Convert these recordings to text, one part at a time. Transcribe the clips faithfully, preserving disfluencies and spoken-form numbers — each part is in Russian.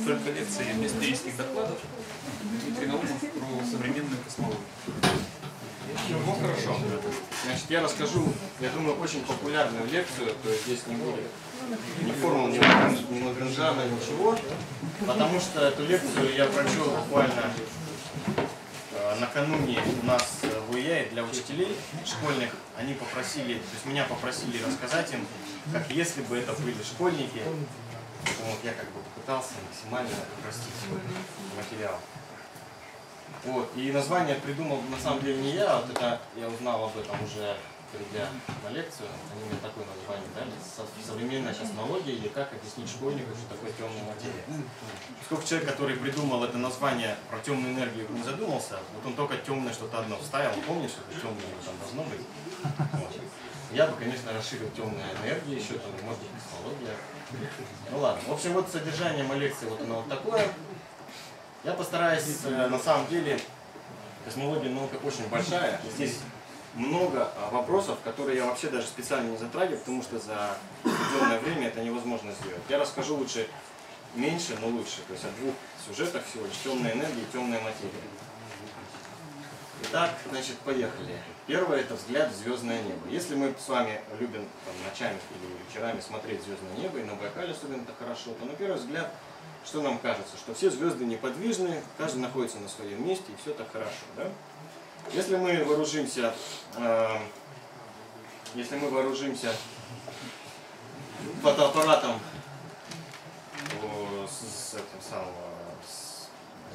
несколько лекций мистерийских докладов D.Naumov про современную космологию. Ну хорошо. Значит, я расскажу, я думаю, очень популярную лекцию, то есть здесь не будет ни формул, ни Лагранжана, ничего, потому что эту лекцию я прочел буквально э, накануне у нас в УЕА для учителей школьных. Они попросили, то есть меня попросили рассказать им, как если бы это были школьники. Вот, я как бы попытался максимально упростить материал. Вот, и название придумал на самом деле не я, вот это я узнал об этом уже придя на лекцию. Они мне такое название дали: современная космология, или как объяснить школьнику, что такое темная материя. Сколько человек, который придумал это название про темную энергию, не задумался, вот он только темное что-то одно вставил, помнишь, что это темное там должно быть. Вот. Я бы, конечно, расширил темная энергия, еще там, может быть, космология. Ну ладно, в общем, вот содержание моей лекции вот оно вот такое. Я постараюсь, на самом деле, космология наука очень большая. Здесь много вопросов, которые я вообще даже специально не затрагиваю, потому что за определенное время это невозможно сделать. Я расскажу лучше меньше, но лучше. То есть о двух сюжетах всего лишь: темная энергия и темная материя. Итак, значит, поехали. Первое — это взгляд в звездное небо. Если мы с вами любим там, ночами или вечерами смотреть звездное небо, и на Байкале особенно это хорошо, то на первый взгляд что нам кажется? Что все звезды неподвижны, каждый находится на своем месте, и все так хорошо. Да? Если мы вооружимся, э, если мы вооружимся фотоаппаратом о, с, с этим самым, с,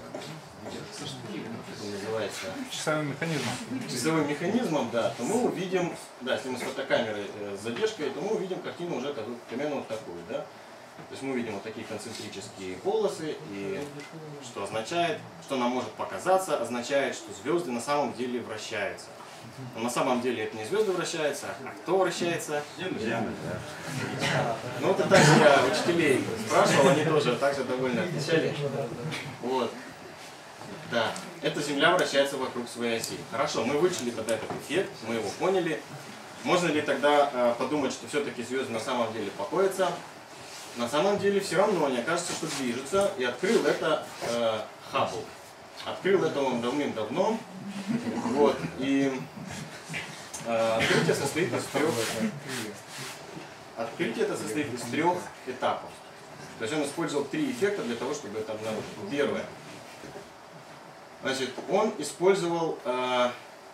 как он называется? Часовым механизмом. Часовым механизмом, да, то мы увидим, да, если мы с фотокамерой э, с задержкой, то мы увидим картину уже примерно вот такую, да. То есть мы видим вот такие концентрические полосы, и что означает, что нам может показаться, означает, что звезды на самом деле вращаются. Но на самом деле это не звезды вращаются, а кто вращается? Земля. Ну это также я учителей спрашивал, они тоже так же довольно отвечали. Вот. Да, эта Земля вращается вокруг своей оси. Хорошо, мы вычли тогда этот эффект, мы его поняли. Можно ли тогда э, подумать, что все-таки звезды на самом деле покоятся? На самом деле все равно они окажутся, что движутся, и открыл это э, Хаббл. Открыл это он давным-давно. Вот, и э, открытие состоит из трех. Открытие это состоит из трех этапов. То есть он использовал три эффекта для того, чтобы это обнаружить. Первое. Значит, он использовал э,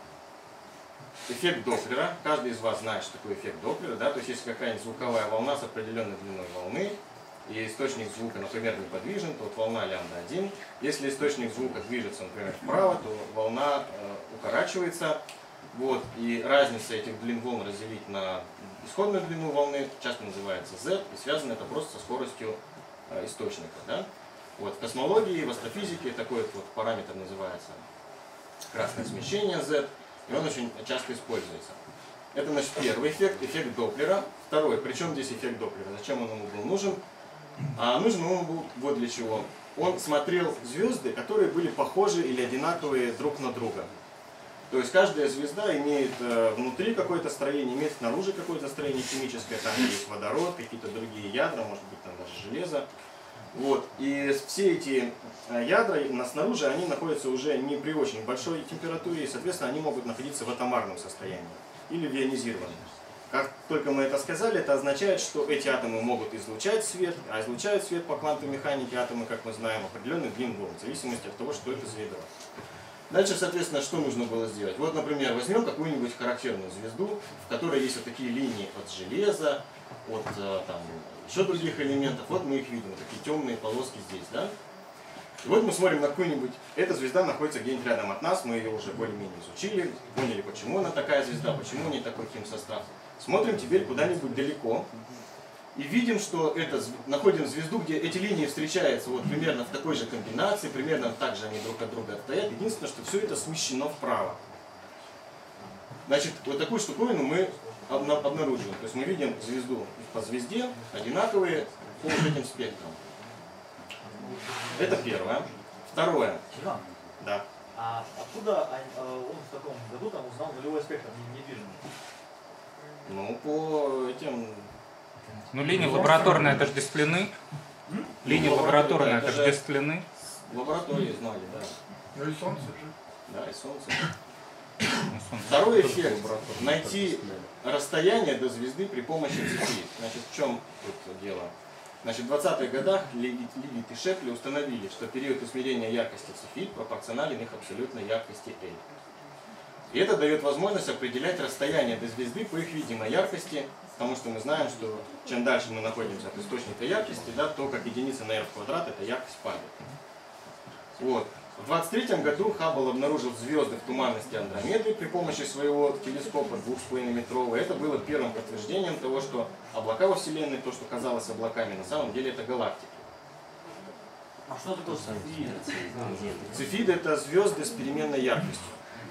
эффект Доплера. Каждый из вас знает, что такое эффект Доплера. Да? То есть если какая-нибудь звуковая волна с определенной длиной волны, и источник звука, например, неподвижен, то вот волна лямбда один. Если источник звука движется, например, вправо, то волна э, укорачивается. Вот, и разница этих длин волн разделить на исходную длину волны часто называется Z, и связано это просто со скоростью э, источника. Да? Вот, в космологии, в астрофизике такой вот параметр называется красное смещение Z, и он очень часто используется. Это, значит, первый эффект, эффект Доплера. Второй, причем здесь эффект Доплера, зачем он ему был нужен? А нужен он был вот для чего. Он смотрел звезды, которые были похожи или одинаковые друг на друга. То есть каждая звезда имеет э, внутри какое-то строение, имеет снаружи какое-то строение химическое, там есть водород, какие-то другие ядра, может быть там даже железо. Вот. И все эти ядра на снаружи, они находятся уже не при очень большой температуре, и, соответственно, они могут находиться в атомарном состоянии или в ионизированном. Как только мы это сказали, это означает, что эти атомы могут излучать свет, а излучают свет по квантовой механике атомы, как мы знаем, определенный длин волн, в зависимости от того, что это за ядро. Дальше, соответственно, что нужно было сделать? Вот, например, возьмем какую-нибудь характерную звезду, в которой есть вот такие линии от железа, от там, еще других элементов. Вот мы их видим, такие темные полоски здесь, да? И вот мы смотрим на какую-нибудь, эта звезда находится где-нибудь рядом от нас, мы ее уже более-менее изучили, поняли, почему она такая звезда, почему у нее такой химсостав. Смотрим теперь куда-нибудь далеко и видим, что это, находим звезду, где эти линии встречаются вот примерно в такой же комбинации, примерно так же они друг от друга отстоят. Единственное, что все это смещено вправо. Значит, вот такую штуковину мы обнаруживаем. То есть мы видим звезду по звезде, одинаковые по вот этим спектрам. Это первое. Второе. Иван, да. А откуда он в таком году там узнал нулевой спектр недвижимый? Ну, по этим... Ну, линии лабораторные отождествлены. Линия Ну, лабораторная, это это же же- без длины. В лаборатории знали, да. Ну и солнце же. Да, и солнце. Ну, солнце. Второй эффект – найти расстояние до звезды при помощи цифри. Значит, в чем тут дело? Значит, в двадцатых годах Левит и Шепли установили, что период измерения яркости цифид пропорционален их абсолютной яркости L. И это дает возможность определять расстояние до звезды по их видимой яркости, потому что мы знаем, что чем дальше мы находимся от источника яркости, да, то как единица на r в квадрат эта яркость падает. Вот. В двадцать третьем году Хаббл обнаружил звезды в туманности Андромеды при помощи своего телескопа двух с половиной метрового. Это было первым подтверждением того, что облака во Вселенной, то, что казалось облаками, на самом деле это галактики. А что такое цифид? Цефиды — это звезды с переменной яркостью.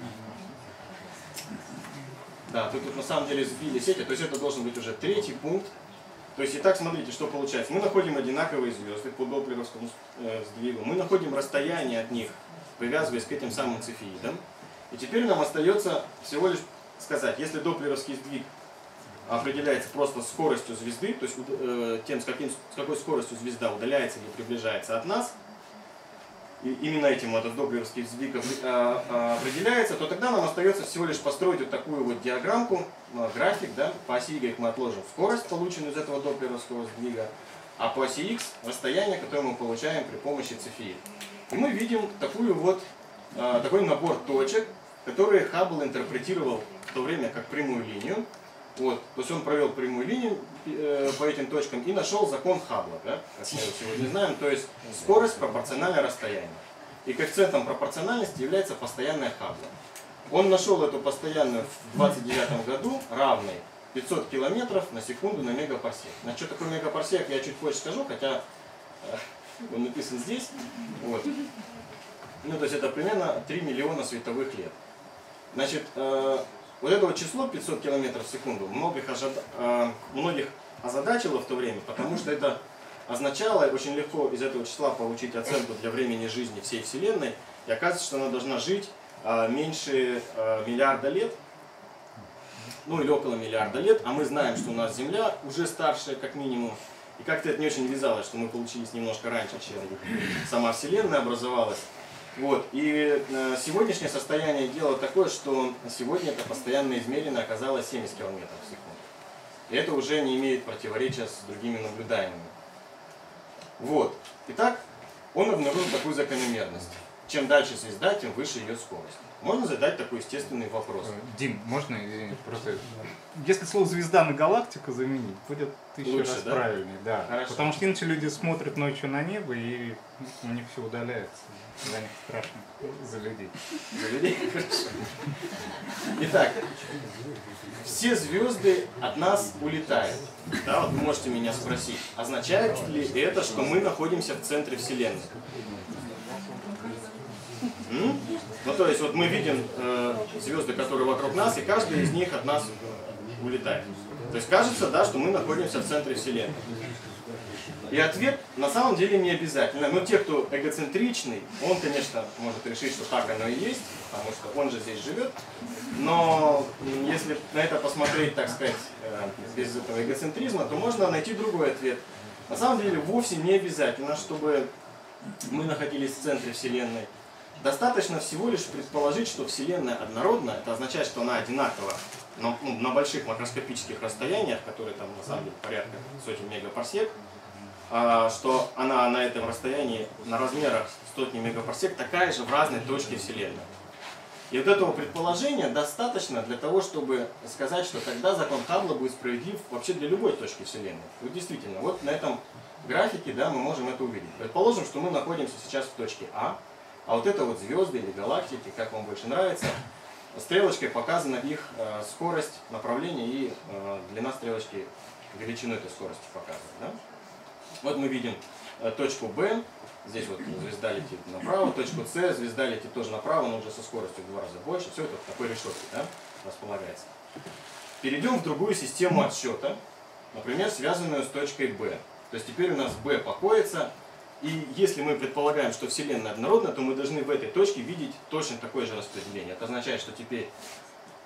Да, тут, тут на самом деле сбили сети, то есть это должен быть уже третий пункт. То есть, итак, смотрите, что получается. Мы находим одинаковые звезды по доплеровскому э, сдвигу, мы находим расстояние от них, привязываясь к этим самым цефеидам. И теперь нам остается всего лишь сказать, если доплеровский сдвиг определяется просто скоростью звезды, то есть э, тем, с, каким, с какой скоростью звезда удаляется или приближается от нас, и именно этим этот доплеровский сдвиг определяется, то тогда нам остается всего лишь построить вот такую вот диаграммку, график, да, по оси Y мы отложим скорость, полученную из этого доплеровского сдвига, а по оси X расстояние, которое мы получаем при помощи цефеид. И мы видим такую вот, такой набор точек, которые Хаббл интерпретировал в то время как прямую линию. Вот, то есть он провел прямую линию э, по этим точкам и нашел закон Хаббла, да, как мы его сегодня знаем, то есть скорость пропорциональна расстоянию. И коэффициентом пропорциональности является постоянная Хаббла. Он нашел эту постоянную в двадцать девятом году, равной пятьсот километров на секунду на мегапарсек. Значит, что такое мегапарсек, я чуть позже скажу, хотя э, он написан здесь. Вот. Ну, то есть это примерно три миллиона световых лет. Значит, э, вот это вот число пятьсот километров в секунду многих, ожида... э, многих озадачило в то время, потому что это означало очень легко из этого числа получить оценку для времени жизни всей Вселенной, и оказывается, что она должна жить э, меньше э, миллиарда лет, ну или около миллиарда лет, а мы знаем, что у нас Земля уже старшая как минимум, и как-то это не очень вязалось, что мы получились немножко раньше, чем сама Вселенная образовалась. Вот. И э, сегодняшнее состояние дела такое, что сегодня это постоянно измерено оказалось семьдесят километров в секунду. И это уже не имеет противоречия с другими наблюдаемыми. Вот. Итак, он обнаружил такую закономерность. Чем дальше звезда, тем выше ее скорость. Можно задать такой естественный вопрос. Дим, можно, извините, просто... Если слово «звезда» на галактику заменить, будет тысячу Лучше, раз да? правильнее. Да. Хорошо. Потому что иначе люди смотрят ночью на небо, и у них все удаляется. За них страшно. За людей. За людей? Хорошо. Итак, все звезды от нас улетают. Да, вот вы можете меня спросить, означает ли это, что мы находимся в центре Вселенной? М? Ну, то есть, вот мы видим э, звезды, которые вокруг нас, и каждая из них от нас улетает. То есть, кажется, да, что мы находимся в центре Вселенной. И ответ на самом деле не обязательно. Но те, кто эгоцентричный, он, конечно, может решить, что так оно и есть, потому что он же здесь живет. Но если на это посмотреть, так сказать, э, без этого эгоцентризма, то можно найти другой ответ. На самом деле, вовсе не обязательно, чтобы мы находились в центре Вселенной. Достаточно всего лишь предположить, что Вселенная однородна. Это означает, что она одинакова на, ну, на больших макроскопических расстояниях, которые там на самом деле порядка сотен мегапарсек, а, что она на этом расстоянии, на размерах сотни мегапарсек, такая же в разной точке Вселенной. И вот этого предположения достаточно для того, чтобы сказать, что тогда закон Хаббла будет справедлив вообще для любой точки Вселенной. Вот действительно, вот на этом графике, да, мы можем это увидеть. Предположим, что мы находимся сейчас в точке А, а вот это вот звезды или галактики, как вам больше нравится, стрелочкой показана их э, скорость, направление и э, длина стрелочки, величину этой скорости показывает. Да? Вот мы видим э, точку Б, здесь вот звезда летит направо, точку С, звезда летит тоже направо, но уже со скоростью в два раза больше. Все это в такой решетке, да, располагается. Перейдем в другую систему отсчета, например, связанную с точкой Б. То есть теперь у нас Б покоится. И если мы предполагаем, что Вселенная однородна, то мы должны в этой точке видеть точно такое же распределение. Это означает, что теперь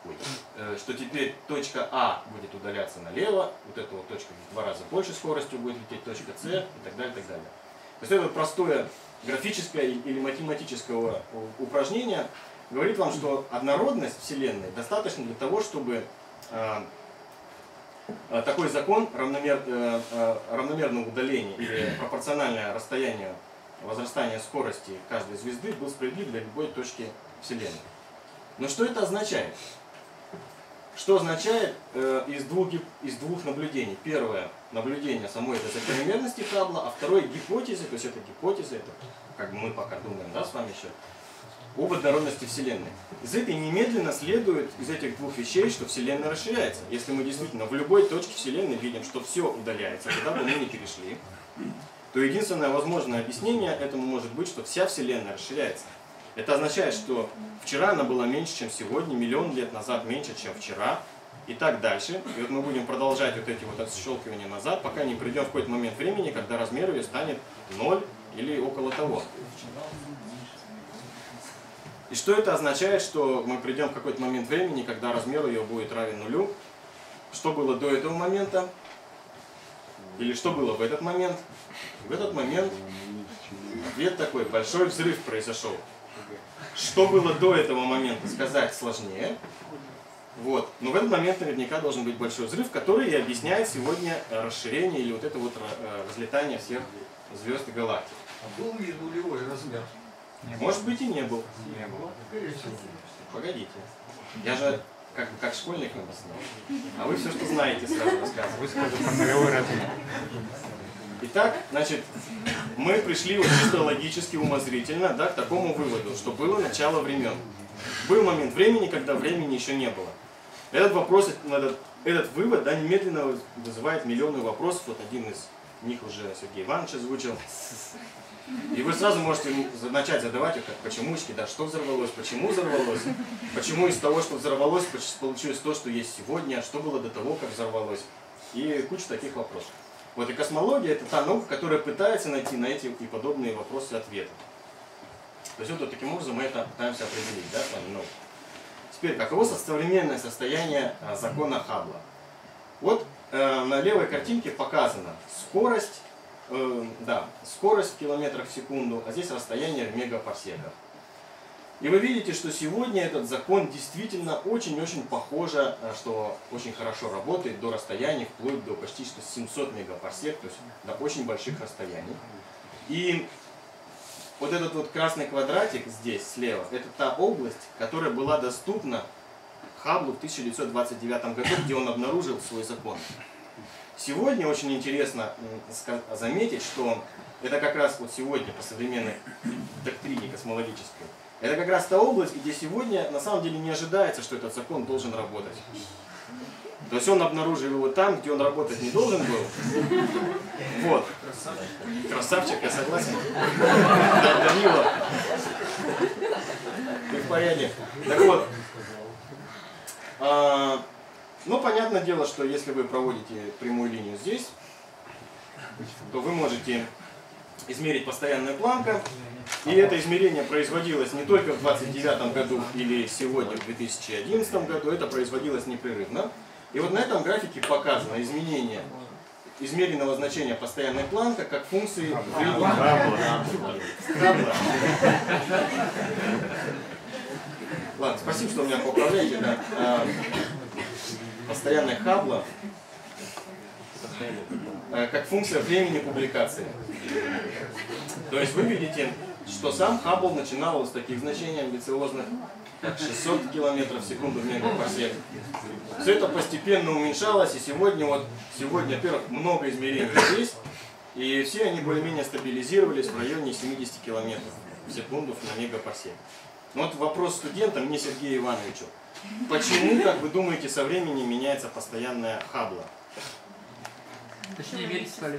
ой, э, что теперь точка А будет удаляться налево, вот эта вот точка в два раза больше скоростью будет лететь точка С и так далее, и так далее. То есть это простое графическое или математическое упражнение говорит вам, что однородность Вселенной достаточно для того, чтобы э, такой закон равномер, э, э, равномерного удаления или пропорциональное расстояние возрастания скорости каждой звезды был справедлив для любой точки Вселенной. Но что это означает? Что означает э, из, двух, из двух наблюдений? Первое наблюдение самой этой закономерности Хаббла, а второе гипотезы, то есть это гипотеза, это как бы мы пока думаем, да, с вами еще, об однородности Вселенной. Из этой немедленно следует, из этих двух вещей, что Вселенная расширяется. Если мы действительно в любой точке Вселенной видим, что все удаляется, куда бы мы ни перешли, то единственное возможное объяснение этому может быть, что вся Вселенная расширяется. Это означает, что вчера она была меньше, чем сегодня, миллион лет назад меньше, чем вчера, и так дальше. И вот мы будем продолжать вот эти вот отщелкивания назад, пока не придем в какой-то момент времени, когда размер ее станет ноль или около того. И что это означает, что мы придем в какой-то момент времени, когда размер ее будет равен нулю? Что было до этого момента? Или что было в этот момент? В этот момент ответ такой: большой взрыв произошел. Что было до этого момента, сказать сложнее. Вот. Но в этот момент наверняка должен быть большой взрыв, который и объясняет сегодня расширение или вот это вот разлетание всех звезд и галактик. А был ли нулевой размер? Может быть и не был. Не было. Погодите. Я же как, как школьник объяснял. А вы все, что знаете, сразу рассказываете. Вы сказали про нулевой размер. Итак, значит, мы пришли вот чисто логически, умозрительно, да, к такому выводу, что было начало времен. Был момент времени, когда времени еще не было. Этот вопрос, этот, этот вывод, да, немедленно вызывает миллионы вопросов. Вот один из них уже Сергей Иванович озвучил. И вы сразу можете начать задавать их, как почемучки, да, что взорвалось, почему взорвалось, почему из того, что взорвалось, получилось то, что есть сегодня, что было до того, как взорвалось. И куча таких вопросов. Вот и космология — это та наука, которая пытается найти на эти и подобные вопросы ответы. То есть вот таким образом мы это пытаемся определить, да, с вами. Ну, теперь, каково современное состояние а, закона Хаббла? Вот э, на левой картинке показана скорость, э, да, скорость в километрах в секунду, а здесь расстояние в мегапарсеках. И вы видите, что сегодня этот закон действительно очень-очень похоже, что очень хорошо работает до расстояний вплоть до почти что семисот мегапарсек, то есть до очень больших расстояний. И вот этот вот красный квадратик здесь слева, это та область, которая была доступна Хабблу в тысяча девятьсот двадцать девятом году, где он обнаружил свой закон. Сегодня очень интересно заметить, что это как раз вот сегодня по современной доктрине космологической, это как раз та область, где сегодня на самом деле не ожидается, что этот закон должен работать. То есть он обнаружил его там, где он работать не должен был. Вот. Красавчик, я согласен. Да, Данила. Ты в порядке. Так вот. А, ну, понятное дело, что если вы проводите прямую линию здесь, то вы можете измерить постоянную планку. И это измерение производилось не только в двадцать девятом году или сегодня, в две тысячи одиннадцатом году, это производилось непрерывно. И вот на этом графике показано изменение измеренного значения постоянной планка как функции Хаббла. Ладно, спасибо, что меня поправляете. Да. А, постоянная Хаббла а, как функция времени публикации. То есть вы видите, что сам Хаббл начинал с таких значений амбициозных, как шестьсот километров в секунду в мегапарсек. Все это постепенно уменьшалось, и сегодня, вот, сегодня, во-первых, много измерений здесь, и все они более-менее стабилизировались в районе семидесяти километров в секунду на мегапарсек. Но вот вопрос студентам, не Сергею Ивановичу. Почему, как вы думаете, со временем меняется постоянная Хаббла? Точнее, мерить стали.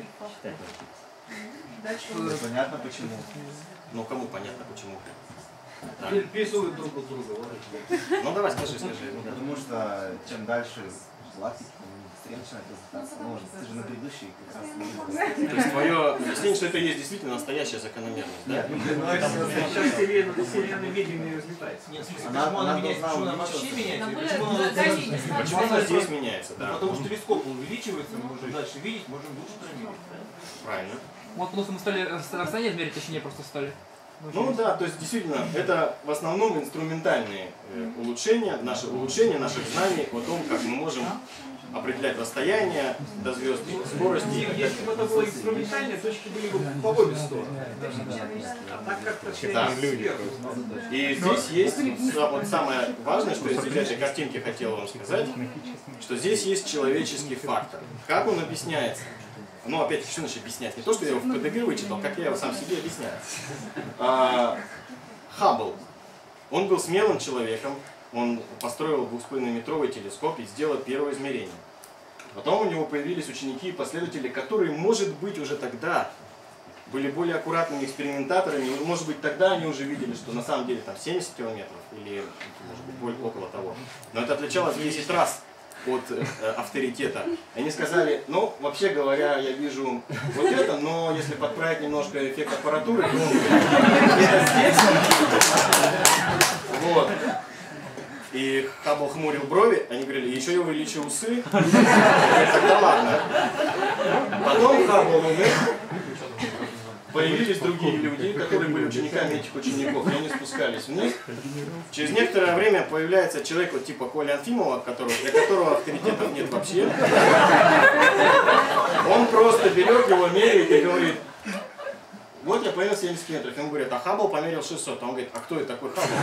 Понятно почему. Ну, кому понятно почему? Да. Переписывают друг от друга. Ну давай, скажи, скажи. Потому что чем дальше галактики быстрее начинает разлетаться. Ну, ты же на предыдущий как раз... То есть твое объяснение, что это есть действительно настоящая закономерность, да? Вселенная медленнее разлетается. Нет, почему она меняется? Почему она вообще меняется? Почему она здесь меняется, да? Потому что телескоп увеличивается, мы можем дальше видеть, можем лучше промерить. Правильно. Вот потому что мы стали расстояние измерить, точнее просто стали. Ну да, то есть действительно, это в основном инструментальные э, улучшения, наши улучшения наших знаний о том, как мы можем определять расстояние до звезд, скорости. Если бы это было инструментальное, точки были бы по обе стороны. А так как Да. сверху. И здесь есть, вот самое важное, что из этой картинки хотел вам сказать, что здесь есть человеческий фактор. Как он объясняется? Ну, опять-таки, что значит объяснять? Не то, что я его в ПДГ вычитал, как я его сам себе объясняю. А, Хаббл, он был смелым человеком, он построил двухсполовиннометровый телескоп и сделал первое измерение. Потом у него появились ученики и последователи, которые, может быть, уже тогда были более аккуратными экспериментаторами, и, может быть, тогда они уже видели, что на самом деле там семьдесят километров или, может быть, более, около того. Но это отличалось в десять раз от э, авторитета. Они сказали, ну, вообще говоря, я вижу вот это, но если подправить немножко эффект аппаратуры, то это здесь. Вот. И Хаббл хмурил брови, они говорили, еще я увеличу усы. Тогда ладно. Потом Хаббл умер. Появились другие люди, которые были учениками этих учеников, и они спускались вниз. Через некоторое время появляется человек вот типа Коли Анфимова, которого, для которого авторитетов нет вообще. Он просто берет его, меряет и говорит, вот я померил семьдесят метров. Ему говорят, а Хаббл померил шестьсот. А он говорит, а кто это такой Хаббл?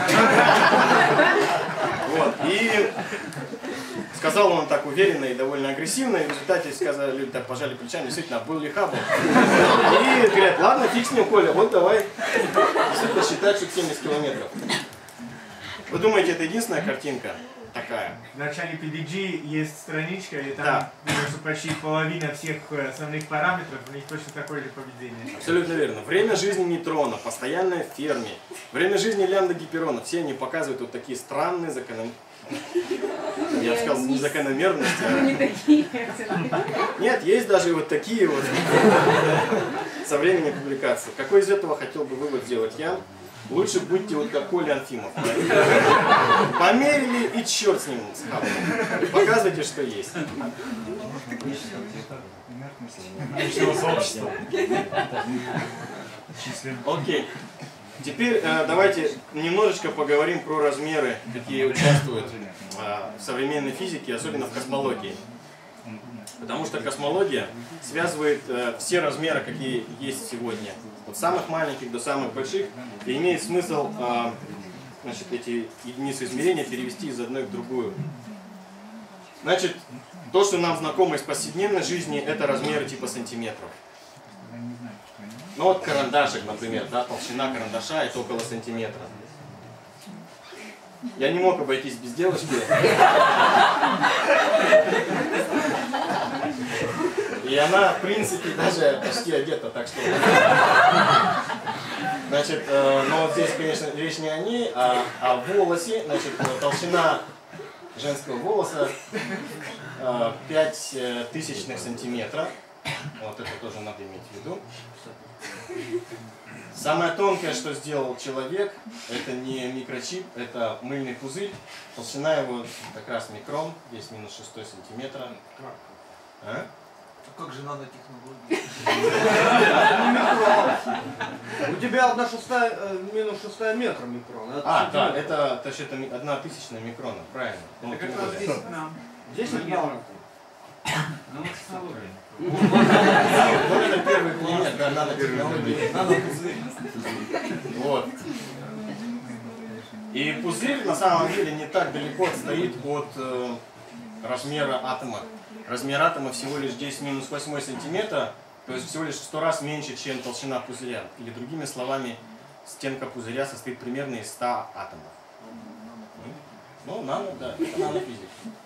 Вот. И сказал он так уверенно и довольно агрессивно, и в результате сказали, люди так пожали плечами, действительно, был ли Хаббл? И говорят, ладно, фиг с ним, Коля, вот давай действительно считать, что семьдесят километров. Вы думаете, это единственная картинка такая? В начале пи ди джи есть страничка, и там, Да. думаю, что почти половина всех основных параметров, у них точно такое же поведение. Абсолютно верно. Время жизни нейтрона, постоянная в ферме, время жизни лямбда гиперона, все они показывают вот такие странные закономерности. Я бы сказал, не закономерности. Не такие. Нет, есть даже вот такие вот со времени публикации. Какой из этого хотел бы вывод сделать я? Лучше будьте вот как Коля Анфимов. Померили и черт с ним с Хабблом. Показывайте, что есть. Окей. Теперь э, давайте немножечко поговорим про размеры, какие участвуют э, в современной физике, особенно в космологии. Потому что космология связывает э, все размеры, какие есть сегодня. От самых маленьких до самых больших. И имеет смысл э, значит, эти единицы измерения перевести из одной в другую. Значит, то, что нам знакомо из повседневной жизни, это размеры типа сантиметров. Ну вот карандашик, например, да, толщина карандаша это около сантиметра. Я не мог обойтись без девушки. И она, в принципе, даже почти одета, так что... Значит, э, но вот здесь, конечно, речь не о ней, а о волосе. Значит, толщина женского волоса э, пять тысячных сантиметра. Вот это тоже надо иметь в виду. Самое тонкое, что сделал человек, это не микрочип, это мыльный пузырь. Толщина его как раз микрон, здесь минус шестой сантиметра. А? А как же нанотехнологии? У тебя одна шестая, минус шестая метра микрон. А, да, это, то есть это одна тысячная микрона, правильно. Это как раз здесь нам. Здесь метрон. Нанотехнологии. Вот это первый пример, да, нанотехнологии. Нанопузырь. Вот. И пузырь на самом деле не так далеко отстоит от э, размера атома. Размер атома всего лишь десять минус восемь сантиметра, то есть всего лишь в сто раз меньше, чем толщина пузыря. Или другими словами, стенка пузыря состоит примерно из ста атомов. Ну, нано, да, это нанофизика.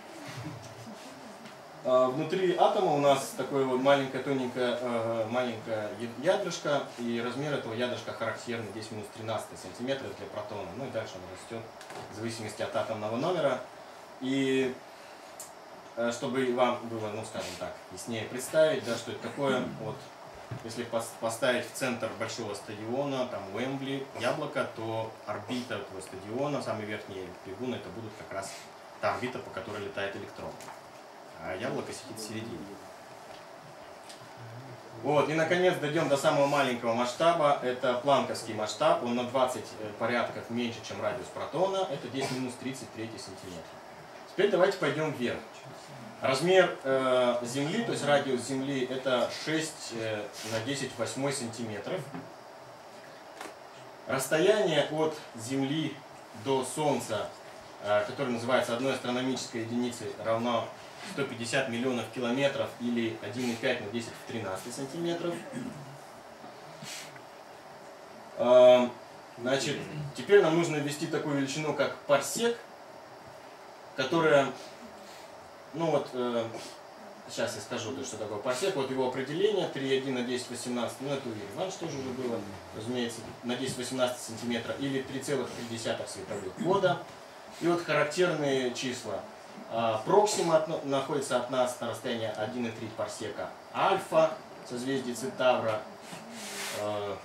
А внутри атома у нас такое вот маленькое, тоненькое, э, маленькое ядрышко, и размер этого ядрышка характерный, десять минус тринадцать сантиметров для протона. Ну и дальше он растет в зависимости от атомного номера. И чтобы вам было, ну скажем так, яснее представить, да, что это такое, вот, если поставить в центр большого стадиона, там Уэмбли, яблоко, то орбита этого стадиона, самый верхний бегун, это будут как раз та орбита, по которой летает электрон. А яблоко сидит в середине. Вот, и наконец дойдем до самого маленького масштаба. Это планковский масштаб, он на двадцать порядков меньше, чем радиус протона, это десять минус тридцать три сантиметра. Теперь давайте пойдем вверх. Размер э, Земли, то есть радиус Земли, это шесть э, на десять в восьмой сантиметров. Расстояние от Земли до Солнца, э, которое называется одной астрономической единицей, равно сто пятьдесят миллионов километров или один и пять на десять в тринадцать сантиметров. Э, значит, теперь нам нужно ввести такую величину, как парсек, которая... Ну вот, э, сейчас я скажу, что такое парсек. Вот его определение, три и один на десять в восемнадцать, ну это у Ивана тоже уже было, разумеется, на десять в восемнадцать сантиметра, или три целых три десятых световых года. И вот характерные числа. А, Проксима от, находится от нас на расстоянии один и три парсека. Альфа, созвездие Центавра, э,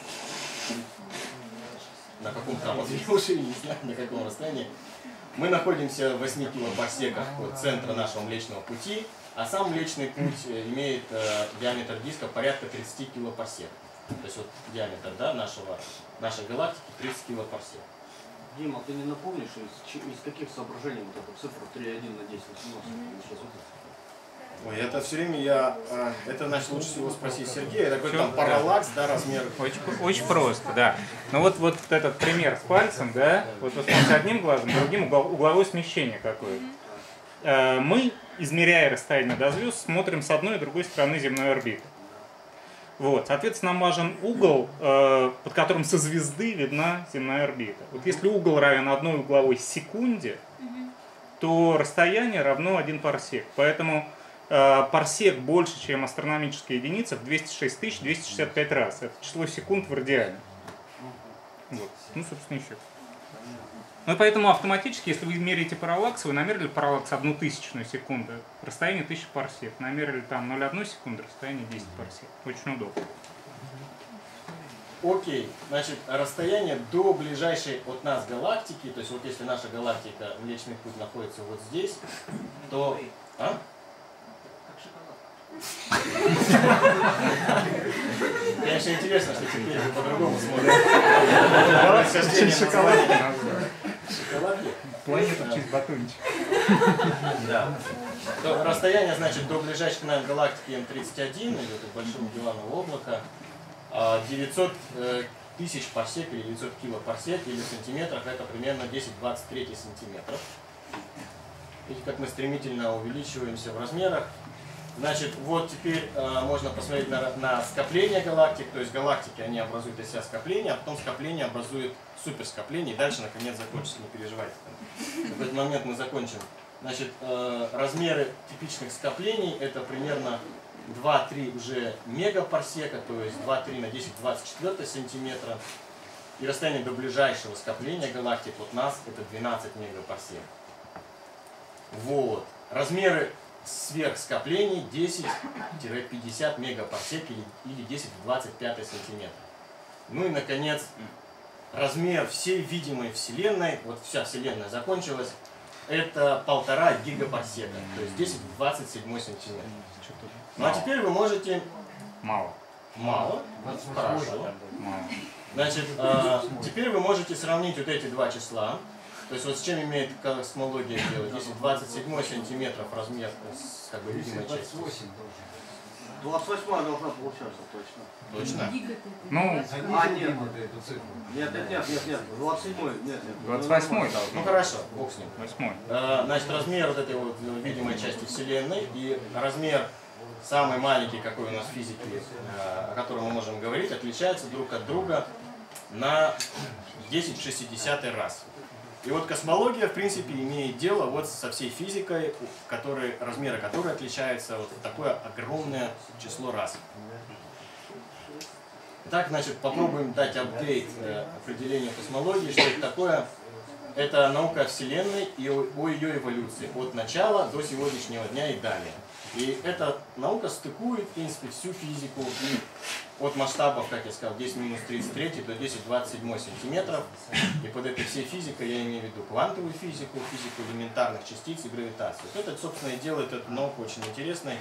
на каком там, уже не знаю, на каком расстоянии. Мы находимся в восьми килопарсеках от центра нашего Млечного Пути, а сам Млечный Путь имеет э, диаметр диска порядка тридцати килопарсек. То есть вот диаметр, да, нашего, нашей галактики тридцать килопарсек. Дима, ты не напомнишь, из, из каких соображений вот эта цифра три и один на десять восемнадцать? Ой, это все время я... Э, это, значит, лучше всего спросить Сергея. Такой там параллакс, да, размер... Очень, очень просто, да. Ну вот, вот этот пример с пальцем, да, вот вы смотрите одним глазом, другим угловое смещение какое-то. Мы, измеряя расстояние до звезд, смотрим с одной и другой стороны земной орбиты. Вот, соответственно, нам важен угол, под которым со звезды видна земная орбита. Вот если угол равен одной угловой секунде, то расстояние равно один парсек. Поэтому парсек больше, чем астрономическая единица, в двести шесть тысяч двести шестьдесят пять раз. Это число секунд в радиане. Вот. Ну, собственно, еще. Ну, и поэтому автоматически, если вы меряете параллакс, вы намерили параллакс одну тысячную секунду, расстояние тысяча парсек. Намерили там ноль целых одну секунду, расстояние десять парсек. Очень удобно. Окей, значит, расстояние до ближайшей от нас галактики, то есть вот если наша галактика, Млечный Путь, находится вот здесь, то... А? Конечно, интересно, что теперь вы по-другому смотрите. Шоколадки. Шоколадки? Планета через батончик. Да. То расстояние, значит, до ближайшей к нам галактики эм тридцать один, или вот большого Магелланового облака, девятьсот тысяч парсек или девятьсот килопарсек, или в сантиметрах это примерно десять в двадцать три сантиметров. Видите, как мы стремительно увеличиваемся в размерах. Значит, вот теперь э, можно посмотреть на, на скопление галактик, то есть галактики, они образуют из себя скопление, а потом скопление образует суперскопление, и дальше, наконец, закончится, не переживайте. В этот момент мы закончим. Значит, э, размеры типичных скоплений это примерно два-три уже мегапарсека, то есть два-три на десять в двадцать четыре сантиметра. И расстояние до ближайшего скопления галактик от нас это двенадцать мегапарсек. Вот. Размеры сверхскоплений десять-пятьдесят мегапарсек или, или десять в двадцать пять сантиметра. Ну и, наконец, размер всей видимой Вселенной, вот вся Вселенная закончилась, это полтора гигапарсека, то есть десять в двадцать семь сантиметр. Ну а теперь вы можете... Мало. Мало? Хорошо. Мало. Значит, э, теперь вы можете сравнить вот эти два числа. То есть вот с чем имеет космология делать? Если двадцать семь сантиметров размер с как бы видимой части. двадцать восьмая должна получаться точно. Точно? Ну, А, нет. Нет, нет, нет, нет, нет. двадцать седьмой, нет, нет. двадцать восьмой должен. Ну хорошо, бог с ним. Восьмой. Э, значит, размер вот этой вот видимой части Вселенной и размер самый маленький, какой у нас в физике, э, о котором мы можем говорить, отличаются друг от друга на десять в шестидесятый раз. И вот космология, в принципе, имеет дело вот со всей физикой, который, размеры которой отличаются вот в такое огромное число раз. Итак, значит, попробуем дать апдейт э, определению космологии, что это такое. это наука о Вселенной и о, о ее эволюции от начала до сегодняшнего дня и далее. И эта наука стыкует, в принципе, всю физику и от масштабов, как я сказал, десять минус тридцать три до десять двадцать семь сантиметров. И под этой всей физикой я имею в виду квантовую физику, физику элементарных частиц и гравитацию. Вот это, собственно, и делает эту науку очень интересной.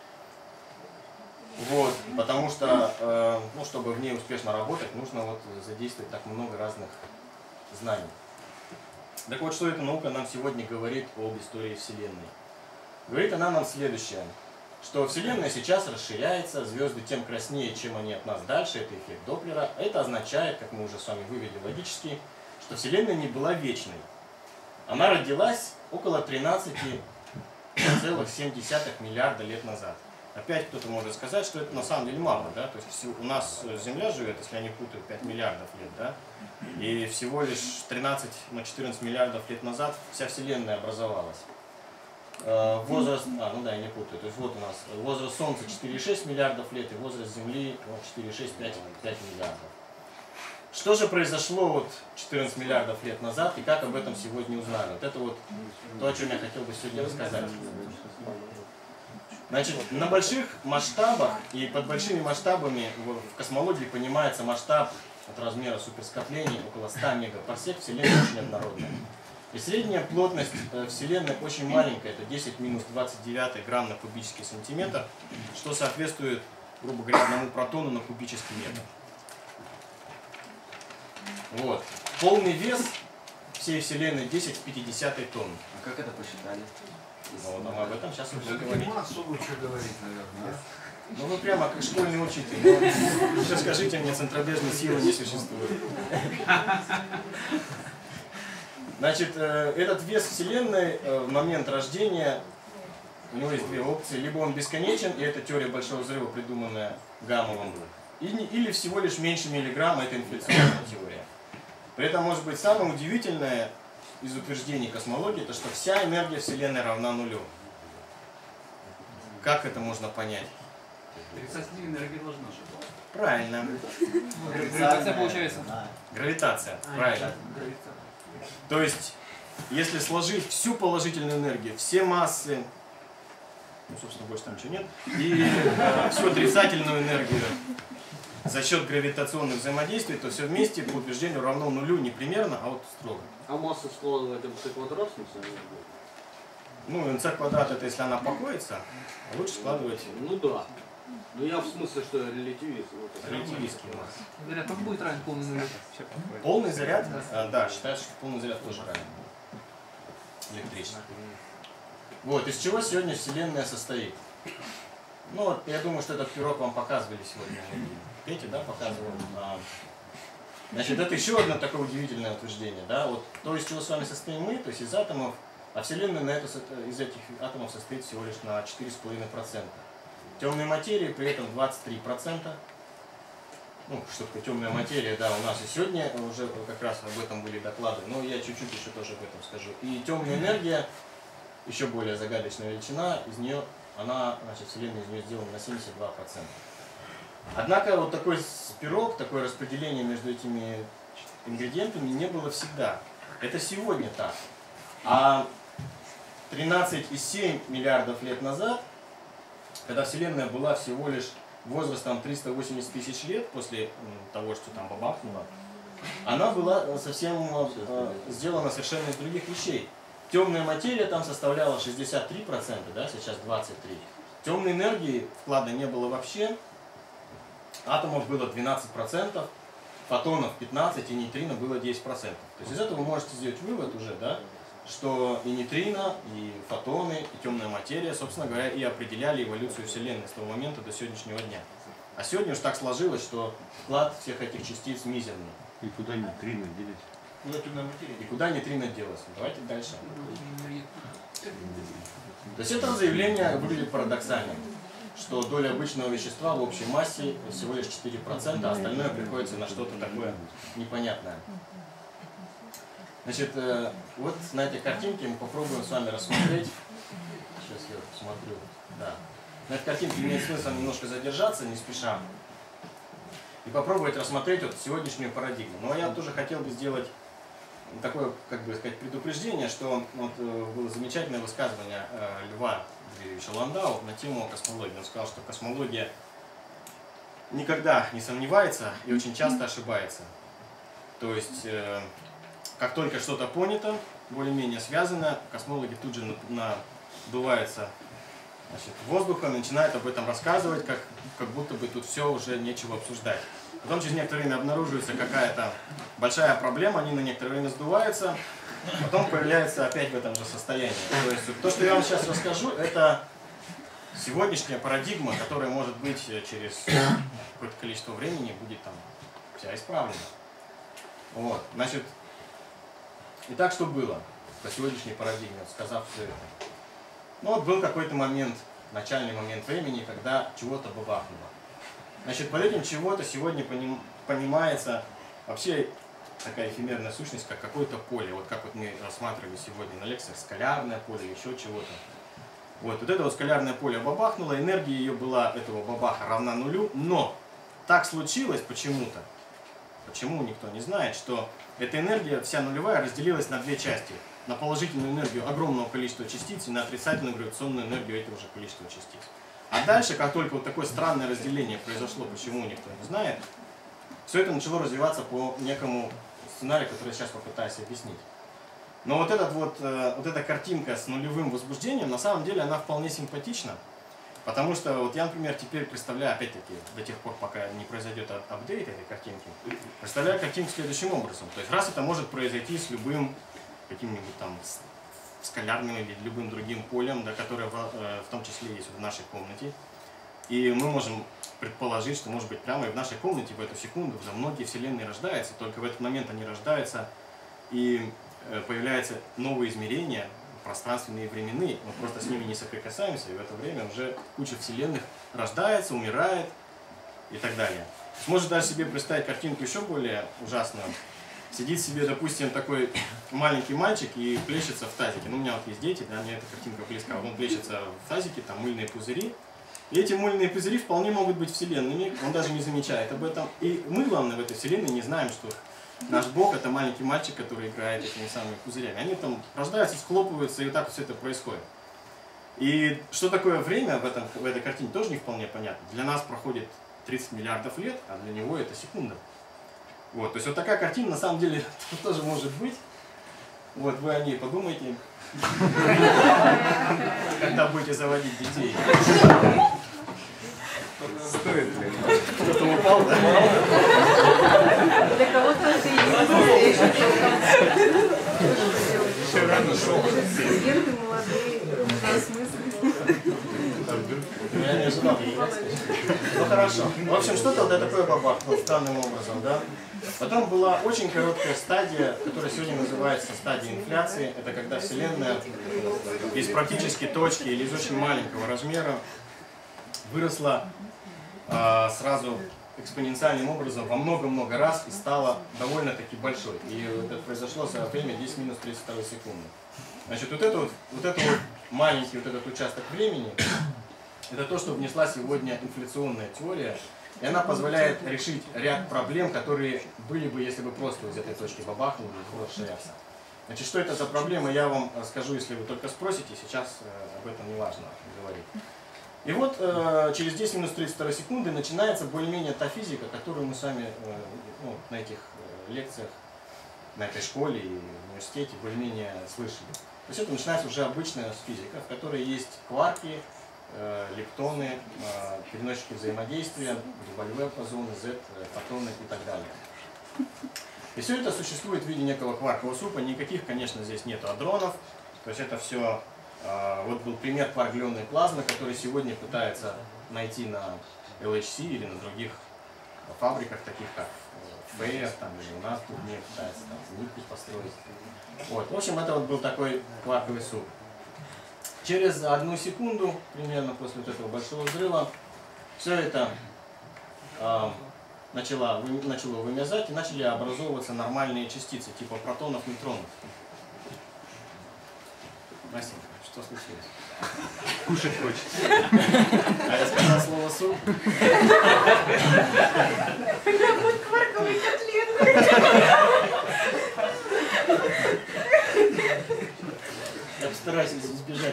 Вот, потому что, э, ну, чтобы в ней успешно работать, нужно вот задействовать так много разных знаний. Так вот, что эта наука нам сегодня говорит об истории Вселенной? Говорит она нам следующее, что Вселенная сейчас расширяется, звезды тем краснее, чем они от нас дальше, это эффект Доплера. Это означает, как мы уже с вами вывели логически, что Вселенная не была вечной. Она родилась около тринадцати целых семь десятых миллиарда лет назад. Опять кто-то может сказать, что это на самом деле мало, да? То есть у нас Земля живет, если я не путаю, пять миллиардов лет, да? И всего лишь тринадцать на четырнадцать миллиардов лет назад вся Вселенная образовалась. Возраст, а, ну да, я не путаю, то есть вот у нас возраст Солнца четыре и шесть миллиардов лет и возраст Земли четыре и шесть — пять миллиардов. Что же произошло вот четырнадцать миллиардов лет назад и как об этом сегодня узнали? Вот это вот то, о чем я хотел бы сегодня рассказать. Значит, на больших масштабах и под большими масштабами в космологии понимается масштаб от размера суперскоплений около ста мегапарсек. Вселенная очень однородная. И средняя плотность Вселенной очень маленькая, это десять минус двадцать девять грамм на кубический сантиметр, что соответствует, грубо говоря, одному протону на кубический метр. Вот. Полный вес всей Вселенной десять в пятидесятой тонн. А как это посчитали? Вот, а мы об этом сейчас будем говорить. Массу лучше говорить, наверное. Ну вы прямо как школьный учитель. Ну, еще скажите мне, центробежной силы не существует. Значит, этот вес Вселенной в момент рождения, у него есть две опции. Либо он бесконечен, и это теория Большого Взрыва, придуманная Гамовым, или всего лишь меньше миллиграмма, это инфляционная теория. При этом, может быть, самое удивительное из утверждений космологии, это что вся энергия Вселенной равна нулю. Как это можно понять? Отрицательная энергия должна же. Правильно. Гравитация получается. Гравитация, правильно. То есть, если сложить всю положительную энергию, все массы, ну, собственно, больше там ничего нет, и э, всю отрицательную энергию за счет гравитационных взаимодействий, то все вместе по утверждению равно нулю не примерно, а вот строго. А масса складывает МЦ квадрат, в смысле? Ну, МЦ квадрат это если она покоится, а лучше складывать. Ну да. Ну я в смысле, что релятивист. Вот, релятивистские массы. Заряд тоже будет равен полному нулю. Полный заряд? А, да, считается, что полный заряд тоже равен электричеству. Вот, из чего сегодня Вселенная состоит? Ну вот, я думаю, что этот пирог вам показывали сегодня. Петя, да, показывал. Значит, это еще одно такое удивительное утверждение, да, вот то, из чего с вами состоим мы, то есть из атомов, а Вселенная на это, из этих атомов состоит всего лишь на четыре с половиной процента. Темной материи при этом двадцать три процента. Ну, что такое темная материя, да, у нас и сегодня уже как раз об этом были доклады, но я чуть-чуть еще тоже об этом скажу. И темная энергия, еще более загадочная величина, из нее, она, значит, Вселенная из нее сделана на семьдесят два процента. Однако вот такой пирог, такое распределение между этими ингредиентами не было всегда. Это сегодня так. А тринадцать и семь миллиардов лет назад, когда Вселенная была всего лишь возрастом триста восемьдесят тысяч лет после того, что там бабахнуло, она была совсем э, сделана совершенно из других вещей. Темная материя там составляла шестьдесят три процента, да, сейчас двадцать три процента. Темной энергии вклада не было вообще. Атомов было двенадцать процентов, фотонов пятнадцать процентов и нейтрино было десять процентов. То есть из этого вы можете сделать вывод уже, да, что и нейтрино, и фотоны, и темная материя, собственно говоря, и определяли эволюцию Вселенной с того момента до сегодняшнего дня. А сегодня уж так сложилось, что вклад всех этих частиц мизерный. И куда нейтрино делить? Куда темная материя? И куда нейтрино делось? Давайте дальше. То есть это заявление выглядит парадоксальным, что доля обычного вещества в общей массе всего лишь четыре процента, а остальное приходится на что-то такое непонятное. Значит, вот на этой картинке мы попробуем с вами рассмотреть. Сейчас я посмотрю. Да. На этой картинке имеет смысл немножко задержаться, не спеша, и попробовать рассмотреть вот сегодняшнюю парадигму. Но я тоже хотел бы сделать такое, как бы сказать, предупреждение, что вот, было замечательное высказывание Льва Дмитриевича Ландау на тему космологии. Он сказал, что космология никогда не сомневается и очень часто ошибается. То есть, э, как только что-то понято, более-менее связано, космологи тут же надуваются, значит, воздухом, начинают об этом рассказывать, как, как будто бы тут все уже нечего обсуждать. Потом через некоторое время обнаруживается какая-то большая проблема, они на некоторое время сдуваются, потом появляются опять в этом же состоянии. То есть то, что я вам сейчас расскажу, это сегодняшняя парадигма, которая, может быть, через какое-то количество времени будет там вся исправлена. Вот, значит, итак, что было по сегодняшней парадигме, сказав все это? Ну вот был какой-то момент, начальный момент времени, когда чего-то бабахнуло. Значит, под этим чего-то сегодня поним, понимается вообще такая эфемерная сущность, как какое-то поле. Вот как вот мы рассматривали сегодня на лекциях, скалярное поле, еще чего-то. Вот, вот это вот скалярное поле бабахнуло, энергия ее была, этого бабаха, равна нулю, но так случилось почему-то, почему никто не знает, что эта энергия вся нулевая разделилась на две части. На положительную энергию огромного количества частиц и на отрицательную гравитационную энергию этого же количества частиц. А дальше, как только вот такое странное разделение произошло, почему никто не знает, все это начало развиваться по некому сценарию, который я сейчас попытаюсь объяснить. Но вот, этот вот, вот эта картинка с нулевым возбуждением, на самом деле, она вполне симпатична. Потому что вот я, например, теперь представляю, опять-таки, до тех пор, пока не произойдет апдейт этой картинки, представляю картинку следующим образом. То есть раз это может произойти с любым каким-нибудь там скалярным или любым другим полем, да, которое в, в том числе есть в нашей комнате. И мы можем предположить, что, может быть, прямо и в нашей комнате в эту секунду уже многие вселенные рождаются, только в этот момент они рождаются, и появляются новые измерения, пространственные и временные. Мы просто с ними не соприкасаемся, и в это время уже куча вселенных рождается, умирает и так далее. Можешь даже себе представить картинку еще более ужасную. Сидит себе, допустим, такой маленький мальчик и плещется в тазике. Ну, у меня вот есть дети, да, мне эта картинка близка. Он плещется в тазике, там мыльные пузыри. И эти мыльные пузыри вполне могут быть вселенными, он даже не замечает об этом. И мы, главное, в этой вселенной не знаем, что наш Бог — это маленький мальчик, который играет этими самыми пузырями. Они там рождаются, схлопываются, и вот так все это происходит. И что такое время в, этом, в этой картине, тоже не вполне понятно. Для нас проходит тридцать миллиардов лет, а для него это секунда. Вот, то есть вот такая картина на самом деле тоже может быть. Вот вы о ней подумайте, когда будете заводить детей. Стоит ли? Кто-то упал, да? Для кого-то это и есть. Еще рано шел. Студенты молодые, осмысленные. Я не ожидал. Ну хорошо. В общем, что-то вот такое бабахнуло странным образом, да? Потом была очень короткая стадия, которая сегодня называется стадией инфляции. Это когда Вселенная из практически точки или из очень маленького размера выросла а, сразу экспоненциальным образом во много-много раз и стала довольно-таки большой. И это произошло за время десять минус тридцать второй секунды. Значит, вот это вот, вот это вот маленький вот этот участок времени, это то, что внесла сегодня инфляционная теория. И она позволяет решить ряд проблем, которые были бы, если бы просто из этой точки бабахнули и расширяться. Значит, что это за проблема, я вам скажу, если вы только спросите, сейчас об этом не важно говорить. И вот э, через десять минус тридцать второй секунды начинается более-менее та физика, которую мы с вами э, ну, на этих э, лекциях, на этой школе и в университете более-менее слышали. То есть это начинается уже обычная физика, в которой есть кварки, э, лептоны, э, переносчики взаимодействия, W бозоны, Z, фотоны и так далее. И все это существует в виде некого кваркового супа, никаких, конечно, здесь нету адронов, то есть это все... Вот был пример кварк-глионной плазмы, который сегодня пытается найти на эл эйч си или на других фабриках, таких как Фейер, там, или у нас тут не пытается там, нитки построить. Вот. В общем, это вот был такой кварковый суп. Через одну секунду, примерно после вот этого большого взрыва, все это э, начало, вы, начало вымерзать и начали образовываться нормальные частицы, типа протонов, нейтронов. Настенька, что случилось? Кушать хочется. А я сказал слово суп. Когда будут кварковые котлеты. постараюсь избежать.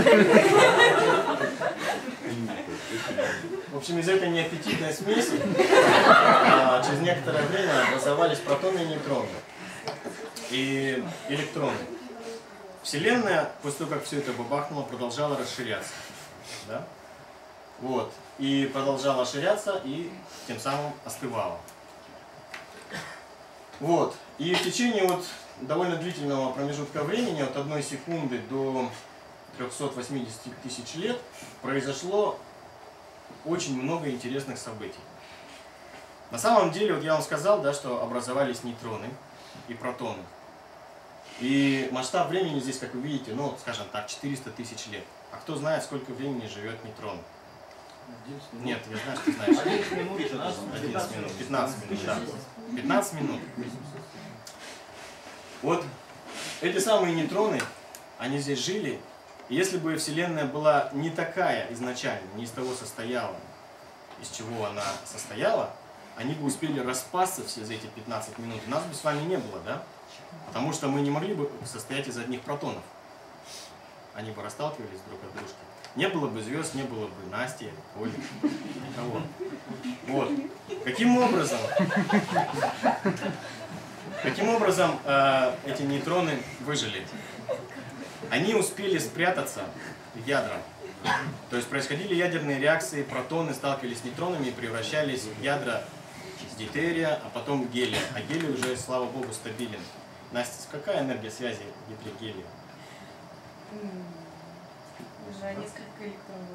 В общем, из этой неаппетитной смеси а, через некоторое время образовались протоны и нейтроны. И электроны. Вселенная, после того, как все это бабахнуло, продолжала расширяться. Да? Вот. И продолжала расширяться, и тем самым остывала. Вот. И в течение вот довольно длительного промежутка времени, от одной секунды до трёхсот восьмидесяти тысяч лет, произошло очень много интересных событий. На самом деле, вот я вам сказал, да, что образовались нейтроны и протоны. И масштаб времени здесь, как вы видите, ну, скажем так, четыреста тысяч лет. А кто знает, сколько времени живет нейтрон? Нет, я знаю, что ты знаешь. одиннадцать минут, одиннадцать минут, пятнадцать минут, да. пятнадцать минут. Вот эти самые нейтроны, они здесь жили. И если бы Вселенная была не такая изначально, не из того состояла, из чего она состояла, они бы успели распасться все за эти пятнадцать минут. Нас бы с вами не было, да? Потому что мы не могли бы состоять из одних протонов. Они бы расталкивались друг от дружки. Не было бы звезд, не было бы Насти, Оли, никого. Вот. Каким образом, каким образом э, эти нейтроны выжили? Они успели спрятаться в ядра. То есть происходили ядерные реакции, протоны сталкивались с нейтронами и превращались в ядра дейтерия, а потом гелия. А гелий уже, слава богу, стабилен. Настя, какая энергия связи в ядре гелия? Уже несколько электронов.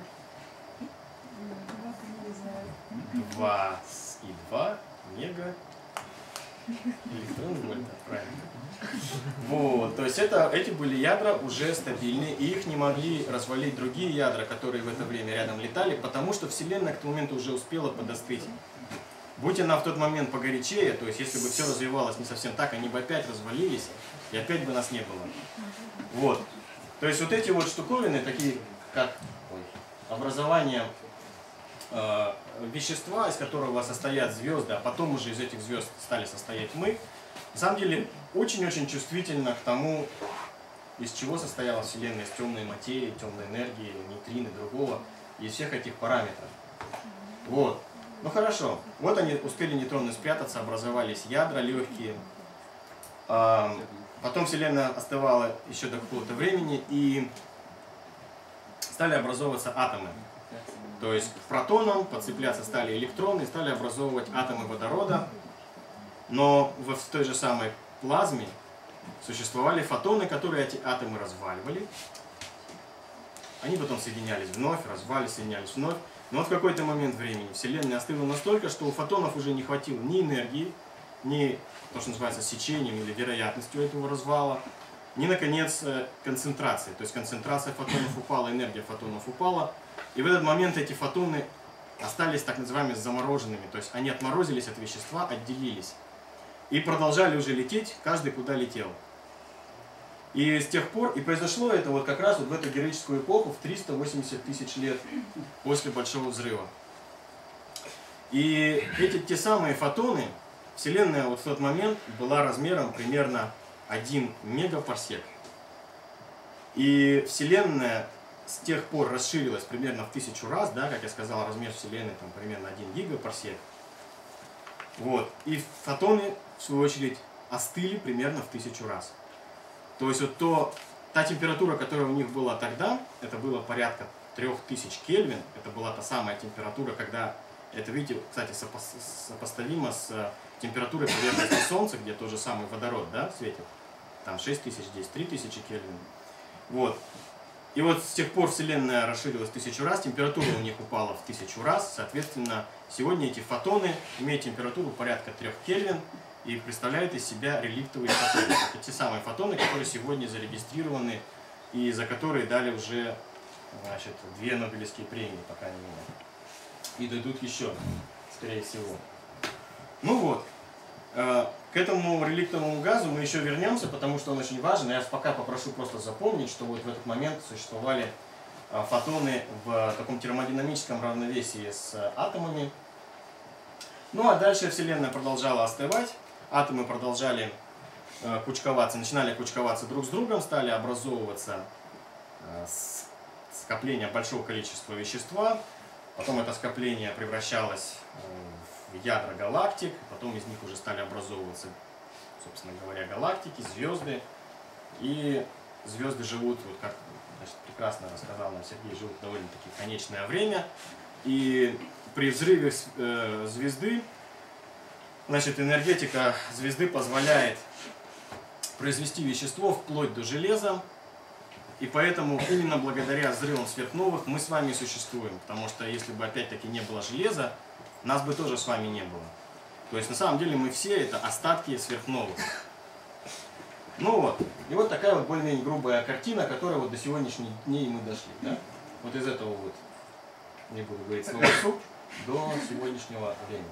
Не знаю. Два и два мега электрон вольта, правильно. Вот, то есть это, эти были ядра уже стабильные, и их не могли развалить другие ядра, которые в это время рядом летали, потому что Вселенная к тому моменту уже успела подостыть. Будь она в тот момент погорячее, то есть если бы все развивалось не совсем так, они бы опять развалились, и опять бы нас не было. Вот. То есть вот эти вот штуковины, такие как образование э, вещества, из которого состоят звезды, а потом уже из этих звезд стали состоять мы, на самом деле очень-очень чувствительно к тому, из чего состояла Вселенная, из темной материи, темной энергии, нейтрины, другого, из всех этих параметров. Вот. Ну хорошо, вот они успели нейтроны спрятаться, образовались ядра легкие. А, потом Вселенная остывала еще до какого-то времени, и стали образовываться атомы. То есть к протонам подцепляться стали электроны, и стали образовывать атомы водорода. Но в той же самой плазме существовали фотоны, которые эти атомы разваливали. Они потом соединялись вновь, разваливались, соединялись вновь. Но вот в какой-то момент времени Вселенная остыла настолько, что у фотонов уже не хватило ни энергии, ни то, что называется сечением или вероятностью этого развала, ни, наконец, концентрации. То есть концентрация фотонов упала, энергия фотонов упала. И в этот момент эти фотоны остались так называемыми замороженными. То есть они отморозились от вещества, отделились. И продолжали уже лететь, каждый куда летел. И с тех пор, и произошло это вот как раз вот в эту героическую эпоху, в триста восемьдесят тысяч лет после Большого Взрыва. И эти те самые фотоны, Вселенная вот в тот момент была размером примерно один мегапарсек. И Вселенная с тех пор расширилась примерно в тысячу раз, да, как я сказал, размер Вселенной там примерно один гигапарсек. Вот. И фотоны, в свою очередь, остыли примерно в тысячу раз. То есть вот то, та температура, которая у них была тогда, это было порядка трёх тысяч Кельвин. Это была та самая температура, когда, это, видите, кстати, сопо сопоставимо с температурой поверхности Солнца, где тот же самый водород, да, светит. Там шесть тысяч, здесь три тысячи Кельвин. Вот. И вот с тех пор Вселенная расширилась в тысячу раз, температура у них упала в тысячу раз. Соответственно, сегодня эти фотоны имеют температуру порядка трёх Кельвин. И представляют из себя реликтовые фотоны. Это те самые фотоны, которые сегодня зарегистрированы и за которые дали уже, значит, две Нобелевские премии, по крайней мере. И дойдут еще, скорее всего. Ну вот, к этому реликтовому газу мы еще вернемся, потому что он очень важен. Я пока попрошу просто запомнить, что вот в этот момент существовали фотоны в таком термодинамическом равновесии с атомами. Ну а дальше Вселенная продолжала остывать. Атомы продолжали э, кучковаться, начинали кучковаться друг с другом, стали образовываться скопление большого количества вещества, потом это скопление превращалось в ядра галактик, потом из них уже стали образовываться, собственно говоря, галактики, звезды. И звезды живут, вот как значит, прекрасно рассказал нам Сергей, живут довольно-таки конечное время. И при взрыве э, звезды, значит, энергетика звезды позволяет произвести вещество вплоть до железа. И поэтому именно благодаря взрывам сверхновых мы с вами существуем. Потому что если бы опять-таки не было железа, нас бы тоже с вами не было. То есть на самом деле мы все это остатки сверхновых. Ну вот. И вот такая вот более-менее грубая картина, которая вот до сегодняшних дней мы дошли. Да? Вот из этого вот, не буду говорить слово суп, до сегодняшнего времени.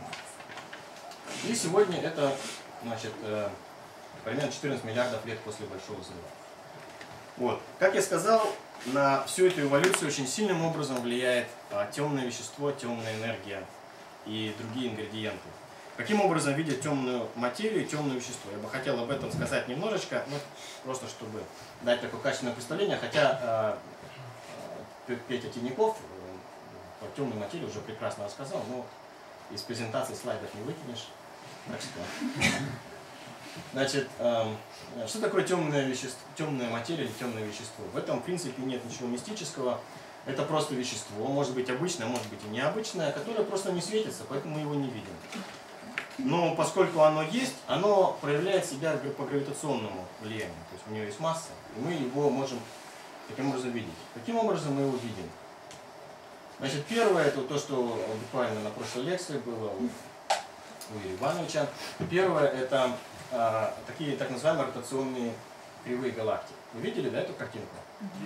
И сегодня это, значит, примерно четырнадцать миллиардов лет после Большого взрыва. Вот. Как я сказал, на всю эту эволюцию очень сильным образом влияет а, темное вещество, темная энергия и другие ингредиенты. Каким образом видят темную материю и темное вещество? Я бы хотел об этом сказать немножечко, ну, просто чтобы дать такое качественное представление, хотя а, а, Петя Тиняков по темной материи уже прекрасно рассказал, но из презентации слайдов не выкинешь. Так что... Значит, э, что такое темное вещество, темная материя или темное вещество? В этом, в принципе, нет ничего мистического. Это просто вещество, может быть обычное, может быть и необычное, которое просто не светится, поэтому мы его не видим. Но поскольку оно есть, оно проявляет себя по гравитационному влиянию. То есть у него есть масса, и мы его можем таким образом видеть. Каким образом мы его видим? Значит, первое, это то, что буквально на прошлой лекции было у, у Юрия Ивановича. Первое, это а, такие так называемые ротационные кривые галактики. Вы видели, да, эту картинку?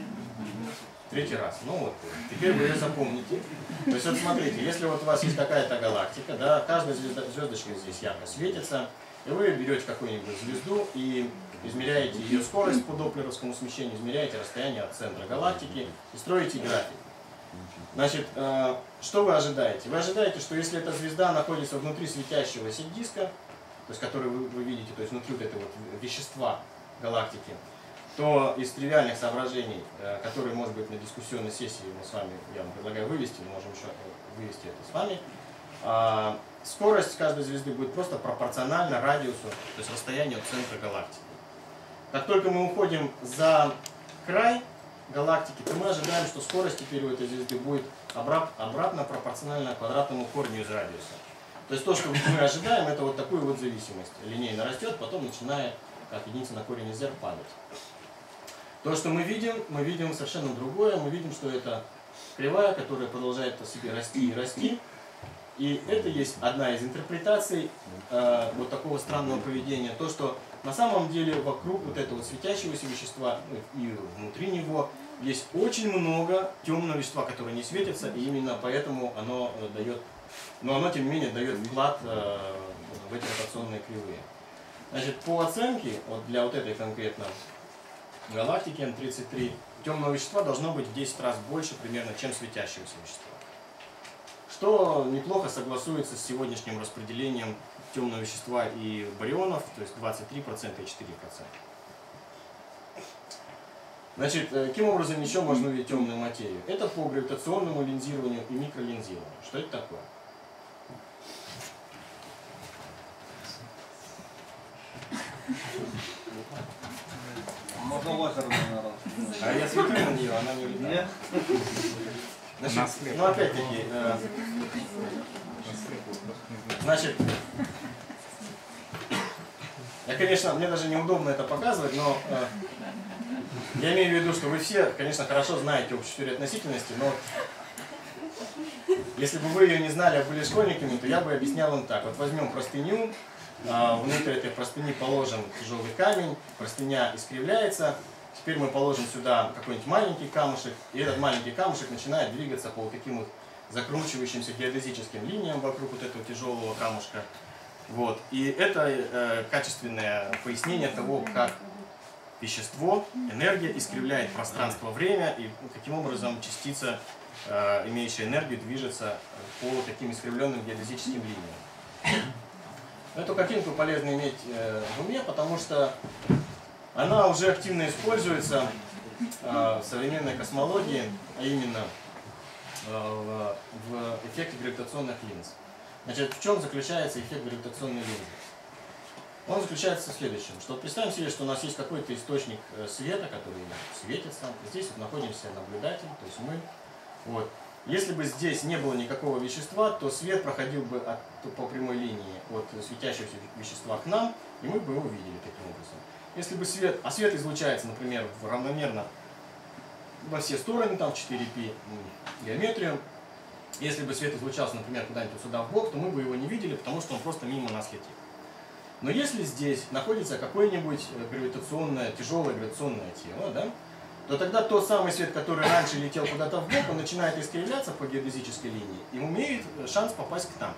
Третий раз. Ну вот, теперь вы ее запомните. То есть вот смотрите, если вот у вас есть какая-то галактика, да, каждая звезда, звездочка здесь ярко светится, и вы берете какую-нибудь звезду и измеряете ее скорость по доплеровскому смещению, измеряете расстояние от центра галактики и строите график. Значит, э, что вы ожидаете? Вы ожидаете, что если эта звезда находится внутри светящегося диска, то есть который вы, вы видите, то есть внутри вот этого вот вещества галактики, то из тривиальных соображений, э, которые, может быть, на дискуссионной сессии мы с вами, я вам предлагаю вывести, мы можем еще вывести это с вами, э, скорость каждой звезды будет просто пропорциональна радиусу, то есть расстоянию от центра галактики. Как только мы уходим за край галактики, то мы ожидаем, что скорость теперь у этой звезды будет обратно пропорциональна квадратному корню из радиуса. То есть то, что мы ожидаем, это вот такую вот зависимость. Линейно растет, потом начинает как единица на корень из r падать. То, что мы видим, мы видим совершенно другое. Мы видим, что это кривая, которая продолжает по себе расти и расти. И это есть одна из интерпретаций э, вот такого странного поведения. То, что на самом деле вокруг вот этого светящегося вещества и внутри него есть очень много темного вещества, которое не светится, и именно поэтому оно дает, но оно тем не менее дает вклад э, в эти ротационные кривые. Значит, по оценке, вот для вот этой конкретно галактики эм тридцать три, темного вещества должно быть в десять раз больше примерно, чем светящегося вещества. Что неплохо согласуется с сегодняшним распределением темного вещества и барионов, то есть двадцать три процента и четыре процента. Значит, каким образом еще можно увидеть темную материю? Это по гравитационному линзированию и микролинзированию. Что это такое? Можно лазером, наверное. А я смотрю на нее, она не улетает. Значит, ну опять-таки, э, значит, я, конечно, мне даже неудобно это показывать, но э, я имею в виду, что вы все, конечно, хорошо знаете общую теорию относительности, но если бы вы ее не знали, а были школьниками, то я бы объяснял им так. Вот возьмем простыню, э, внутрь этой простыни положим тяжелый камень, простыня искривляется. Теперь мы положим сюда какой-нибудь маленький камушек, и этот маленький камушек начинает двигаться по вот таким вот закручивающимся геодезическим линиям вокруг вот этого тяжелого камушка. Вот. И это э, качественное пояснение того, как вещество, энергия искривляет пространство-время, и каким образом частица, э, имеющая энергию, движется по таким искривленным геодезическим линиям. Эту картинку полезно иметь э, в уме, потому что она уже активно используется в современной космологии, а именно в эффекте гравитационных линз. Значит, в чем заключается эффект гравитационной линзы? Он заключается в следующем, что представим себе, что у нас есть какой-то источник света, который светит сам. Здесь вот находимся наблюдатель, то есть мы. Вот. Если бы здесь не было никакого вещества, то свет проходил бы от, по прямой линии от светящегося вещества к нам, и мы бы его видели таким образом. Если бы свет, а свет излучается, например, равномерно во все стороны, там в четыре пи геометрию. Если бы свет излучался, например, куда-нибудь сюда в бок, то мы бы его не видели, потому что он просто мимо нас летит. Но если здесь находится какое-нибудь гравитационное, тяжелое гравитационное тело, да, то тогда тот самый свет, который раньше летел куда-то в бок, он начинает искривляться по геодезической линии и имеет шанс попасть к нам.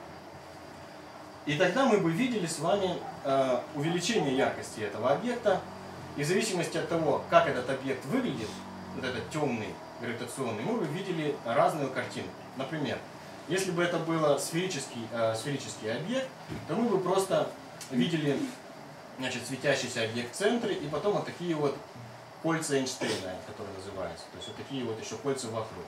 И тогда мы бы видели с вами э, увеличение яркости этого объекта, и в зависимости от того, как этот объект выглядит, вот этот темный гравитационный, мы бы видели разную картинку. Например, если бы это был сферический, э, сферический объект, то мы бы просто видели, значит, светящийся объект в центре, и потом вот такие вот кольца Эйнштейна, которые называются, то есть вот такие вот еще кольца вокруг.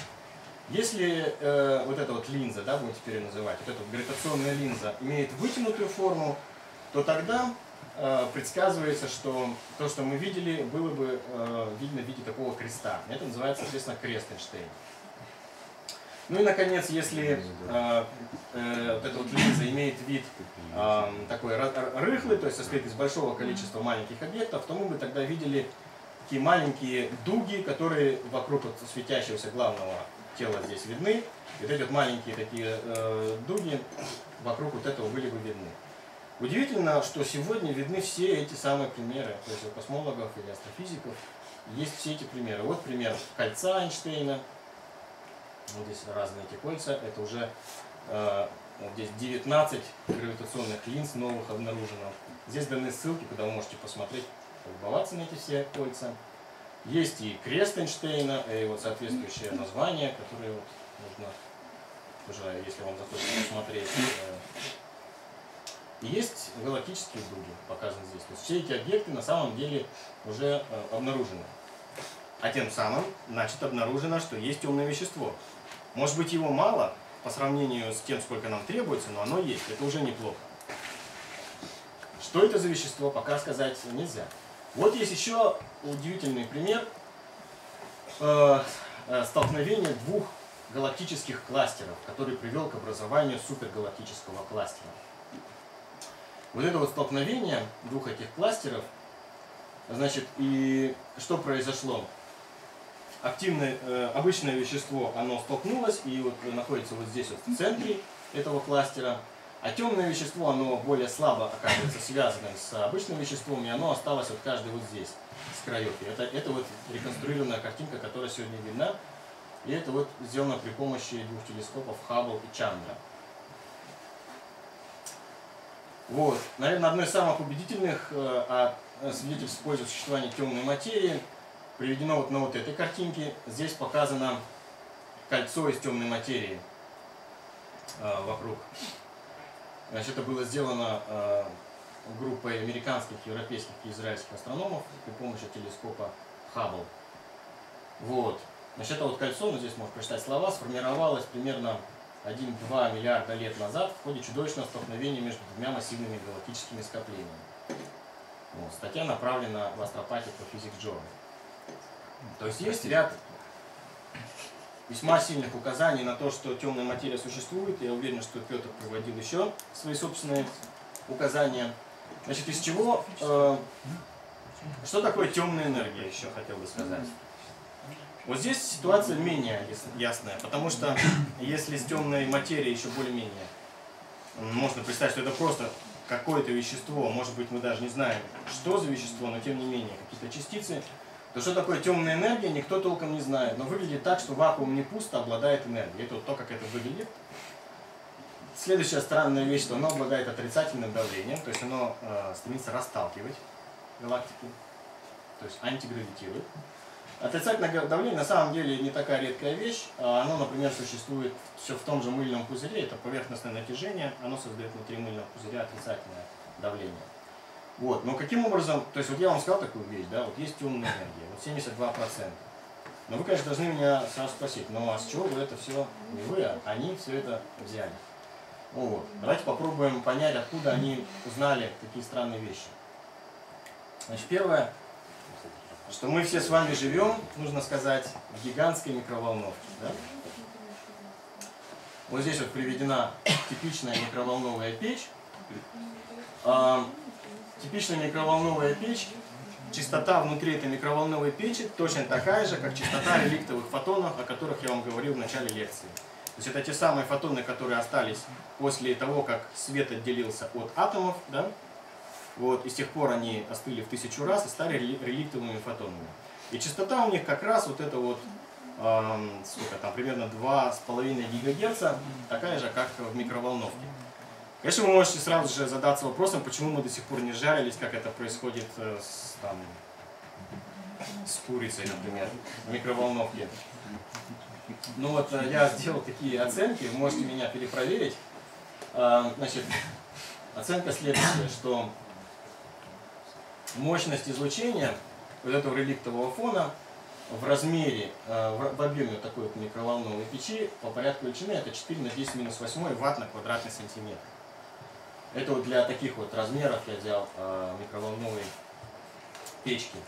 Если э, вот эта вот линза, да, будем теперь ее называть, вот эта вот гравитационная линза имеет вытянутую форму, то тогда э, предсказывается, что то, что мы видели, было бы э, видно в виде такого креста. Это называется, соответственно, крест Эйнштейна. Ну и, наконец, если э, э, вот эта вот линза имеет вид э, такой рыхлый, то есть состоит из большого количества маленьких объектов, то мы бы тогда видели такие маленькие дуги, которые вокруг вот светящегося главного тела здесь видны. И вот эти вот маленькие такие э, дуги вокруг вот этого были бы видны. Удивительно, что сегодня видны все эти самые примеры, то есть у космологов или астрофизиков есть все эти примеры. Вот пример кольца Эйнштейна. Вот здесь разные эти кольца. Это уже э, вот здесь девятнадцать гравитационных линз новых обнаружено. Здесь даны ссылки, куда вы можете посмотреть, полюбоваться на эти все кольца. Есть и крест Эйнштейна, и вот соответствующее название, которое вот нужно уже, если вам захочется посмотреть. И есть галактические дуги, показаны здесь. То есть все эти объекты на самом деле уже обнаружены. А тем самым, значит, обнаружено, что есть темное вещество. Может быть, его мало по сравнению с тем, сколько нам требуется, но оно есть. Это уже неплохо. Что это за вещество, пока сказать нельзя. Вот есть еще удивительный пример э, э, столкновения двух галактических кластеров, который привел к образованию супергалактического кластера. Вот это вот столкновение двух этих кластеров, значит, и что произошло? Активное, э, обычное вещество, оно столкнулось и вот находится вот здесь вот в центре этого кластера, а темное вещество, оно более слабо оказывается связанным с обычным веществом, и оно осталось вот каждый вот здесь, с краев. И это, это вот реконструированная картинка, которая сегодня видна, и это вот сделано при помощи двух телескопов Хаббл и Чандра. Вот, наверное, одно из самых убедительных э, свидетельств в пользу существования темной материи приведено вот на вот этой картинке. Здесь показано кольцо из темной материи э, вокруг. Значит, это было сделано э, группой американских, европейских и израильских астрономов при помощи телескопа Хаббл. Вот. Значит, это вот кольцо, ну, здесь можно прочитать слова, сформировалось примерно один-два миллиарда лет назад в ходе чудовищного столкновения между двумя массивными галактическими скоплениями. Вот. Статья направлена в астропатику Physics Journal. То есть есть ряд весьма сильных указаний на то, что темная материя существует. Я уверен, что Петр приводил еще свои собственные указания. Значит, из чего, э, что такое темная энергия, еще хотел бы сказать. Вот здесь ситуация менее ясная, потому что если с темной материей еще более-менее можно представить, что это просто какое-то вещество, может быть, мы даже не знаем, что за вещество, но тем не менее какие-то частицы, то что такое темная энергия, никто толком не знает. Но выглядит так, что вакуум не пусто, обладает энергией. Это вот то, как это выглядит. Следующая странная вещь, что оно обладает отрицательным давлением, то есть оно э, стремится расталкивать галактику, то есть антигравитирует. Отрицательное давление на самом деле не такая редкая вещь. Оно, например, существует все в том же мыльном пузыре, это поверхностное натяжение, оно создает внутри мыльного пузыря отрицательное давление. Вот. Но каким образом, то есть вот я вам сказал такую вещь, да, вот есть темная энергия, вот семьдесят два процента. Но вы, конечно, должны меня сразу спросить, ну а с чего вы это все, не вы, а они все это взяли? Вот. Давайте попробуем понять, откуда они узнали такие странные вещи. Значит, первое, что мы все с вами живем, нужно сказать, в гигантской микроволновке. Да? Вот здесь вот приведена типичная микроволновая печь. А, типичная микроволновая печь, частота внутри этой микроволновой печи точно такая же, как частота реликтовых фотонов, о которых я вам говорил в начале лекции. То есть это те самые фотоны, которые остались после того, как свет отделился от атомов, да? Вот, и с тех пор они остыли в тысячу раз и стали реликтовыми фотонами. И частота у них как раз вот это вот, эм, сколько там, примерно два с половиной гигагерца, такая же, как в микроволновке. Конечно, вы можете сразу же задаться вопросом, почему мы до сих пор не жарились, как это происходит с, там, с курицей, например, в микроволновке. Ну вот я сделал такие оценки, вы можете меня перепроверить. Значит, оценка следующая, что мощность излучения вот этого реликтового фона в размере, в объеме такой вот микроволновой печи по порядку величины это четыре на десять минус восемь ватт на квадратный сантиметр. Это вот для таких вот размеров я взял микроволновые печки.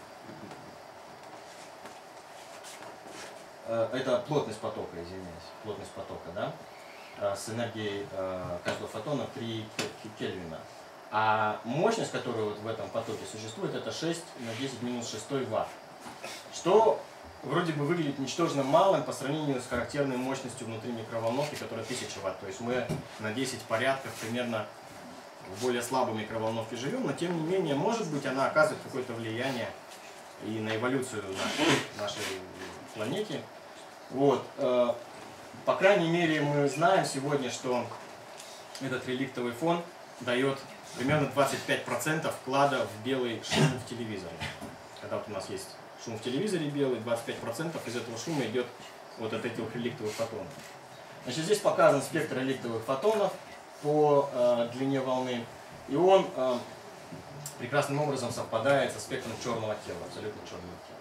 Это плотность потока, извиняюсь, плотность потока, да, с энергией каждого фотона три кельвина. А мощность, которая вот в этом потоке существует, это шесть на десять минус шесть ватт. Что вроде бы выглядит ничтожно малым по сравнению с характерной мощностью внутри микроволновки, которая тысяча ватт. То есть мы на десять порядков примерно в более слабой микроволновке живем, но тем не менее, может быть, она оказывает какое-то влияние и на эволюцию нашей, нашей планеты. Вот. По крайней мере, мы знаем сегодня, что этот реликтовый фон дает примерно двадцать пять процентов вклада в белый шум в телевизоре. Когда вот у нас есть шум в телевизоре белый, двадцать пять процентов из этого шума идет вот от этих реликтовых фотонов. Значит, здесь показан спектр реликтовых фотонов по э, длине волны, и он э, прекрасным образом совпадает со спектром черного тела, абсолютно черного тела.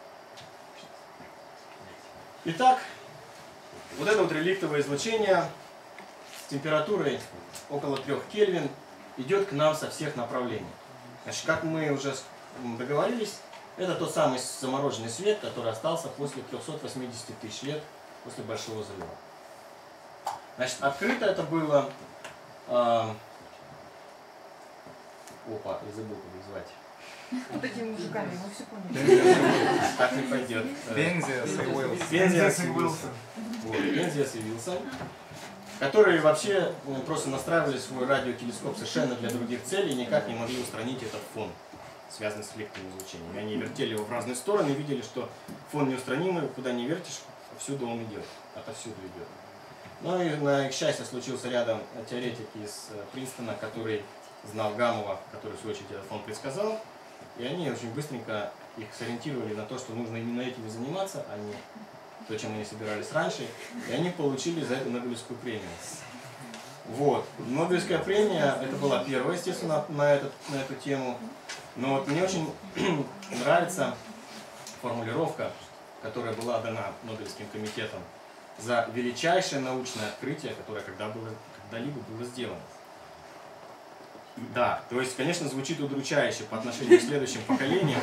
Итак, вот это вот реликтовое излучение с температурой около трёх кельвин идет к нам со всех направлений. Значит, как мы уже договорились, это тот самый замороженный свет, который остался после трёхсот восьмидесяти тысяч лет после Большого взрыва. Значит, открыто это было... Э, опа, я забыл, как их звать. Вот такими мужиками, мы все поняли. Так не пойдет. Бензиас и Уилсон. Бензиас и Уилсон. Вот, Бензиас и Уилсон. Которые вообще ну, просто настраивали свой радиотелескоп совершенно для других целей и никак не могли устранить этот фон, связанный с электронным излучением. И они вертели его в разные стороны и видели, что фон неустранимый, куда не вертишь, всюду он идет, отовсюду идет. Ну и на их счастье случился рядом теоретик из Принстона, который знал Гамова, который в свою очередь этот фон предсказал. И они очень быстренько их сориентировали на то, что нужно именно этим заниматься, а не то, чем они собирались раньше. И они получили за это Нобелевскую премию. Вот. Нобелевская премия, это была первая, естественно, на, этот, на эту тему. Но вот мне очень нравится формулировка, которая была дана Нобелевским комитетом за величайшее научное открытие, которое когда было, когда-либо было сделано. Да, то есть, конечно, звучит удручающе по отношению к следующим поколениям.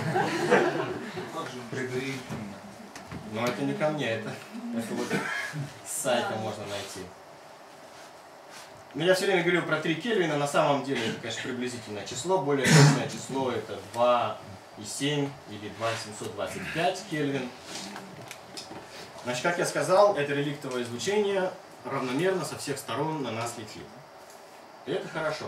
Но это не ко мне, это, это вот с сайта можно найти. Но я все время говорил про три кельвина, на самом деле это, конечно, приблизительное число. Более точное число это два и семь или два тысячи семьсот двадцать пять кельвин. Значит, как я сказал, это реликтовое излучение равномерно со всех сторон на нас летит. И это хорошо.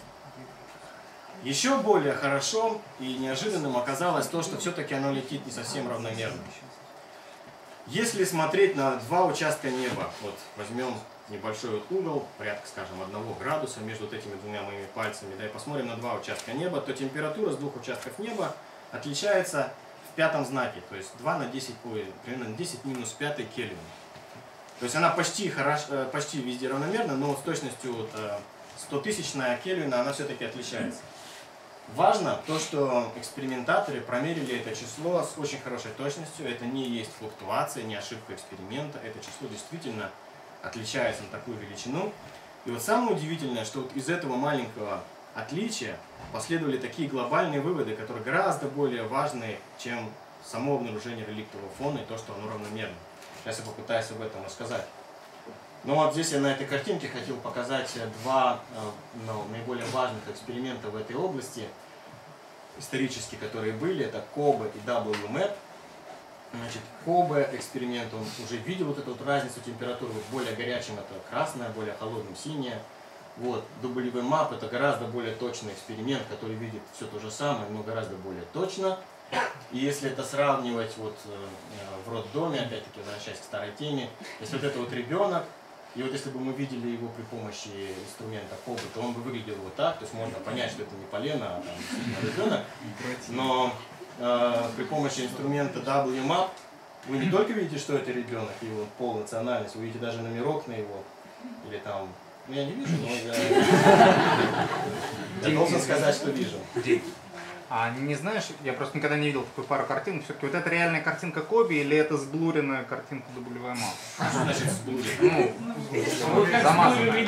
Еще более хорошо и неожиданным оказалось то, что все-таки оно летит не совсем равномерно. Если смотреть на два участка неба, вот возьмем небольшой вот угол, порядка, скажем, одного градуса между вот этими двумя моими пальцами, да, и посмотрим на два участка неба, то температура с двух участков неба отличается в пятом знаке, то есть два на десять, ой, примерно на десять минус пять кельвин. То есть она почти, хорош, почти везде равномерна, но с точностью вот, сто тысячная кельвина она все-таки отличается. Важно то, что экспериментаторы промерили это число с очень хорошей точностью. Это не есть флуктуация, не ошибка эксперимента. Это число действительно отличается на такую величину. И вот самое удивительное, что вот из этого маленького отличия последовали такие глобальные выводы, которые гораздо более важны, чем само обнаружение реликтового фона и то, что оно равномерно. Сейчас я попытаюсь об этом рассказать. Ну вот здесь я на этой картинке хотел показать два ну, наиболее важных эксперимента в этой области, исторически, которые были. Это Кобе и дабл ю мэп. Значит, Кобе эксперимент, он уже видел вот эту вот разницу температуры. Вот более горячим это красное, более холодным синее. Вот, дабл ю мэп это гораздо более точный эксперимент, который видит все то же самое, но гораздо более точно. И если это сравнивать вот в роддоме, опять-таки возвращаясь к старой теме, если вот это вот ребенок, и вот если бы мы видели его при помощи инструмента Кобе, то он бы выглядел вот так, то есть можно понять, что это не полено, а там ребенок. Но э, при помощи инструмента дабл ю мэп вы не только видите, что это ребенок, его пол, национальность, вы видите даже номерок на его, или там, ну я не вижу, но я, я должен сказать, что вижу. А не знаешь, я просто никогда не видел такую пару картинок, все-таки вот это реальная картинка Кобе или это сблуренная картинка дабл ю мэп? Что значит сблуренная? Ну, замазанная.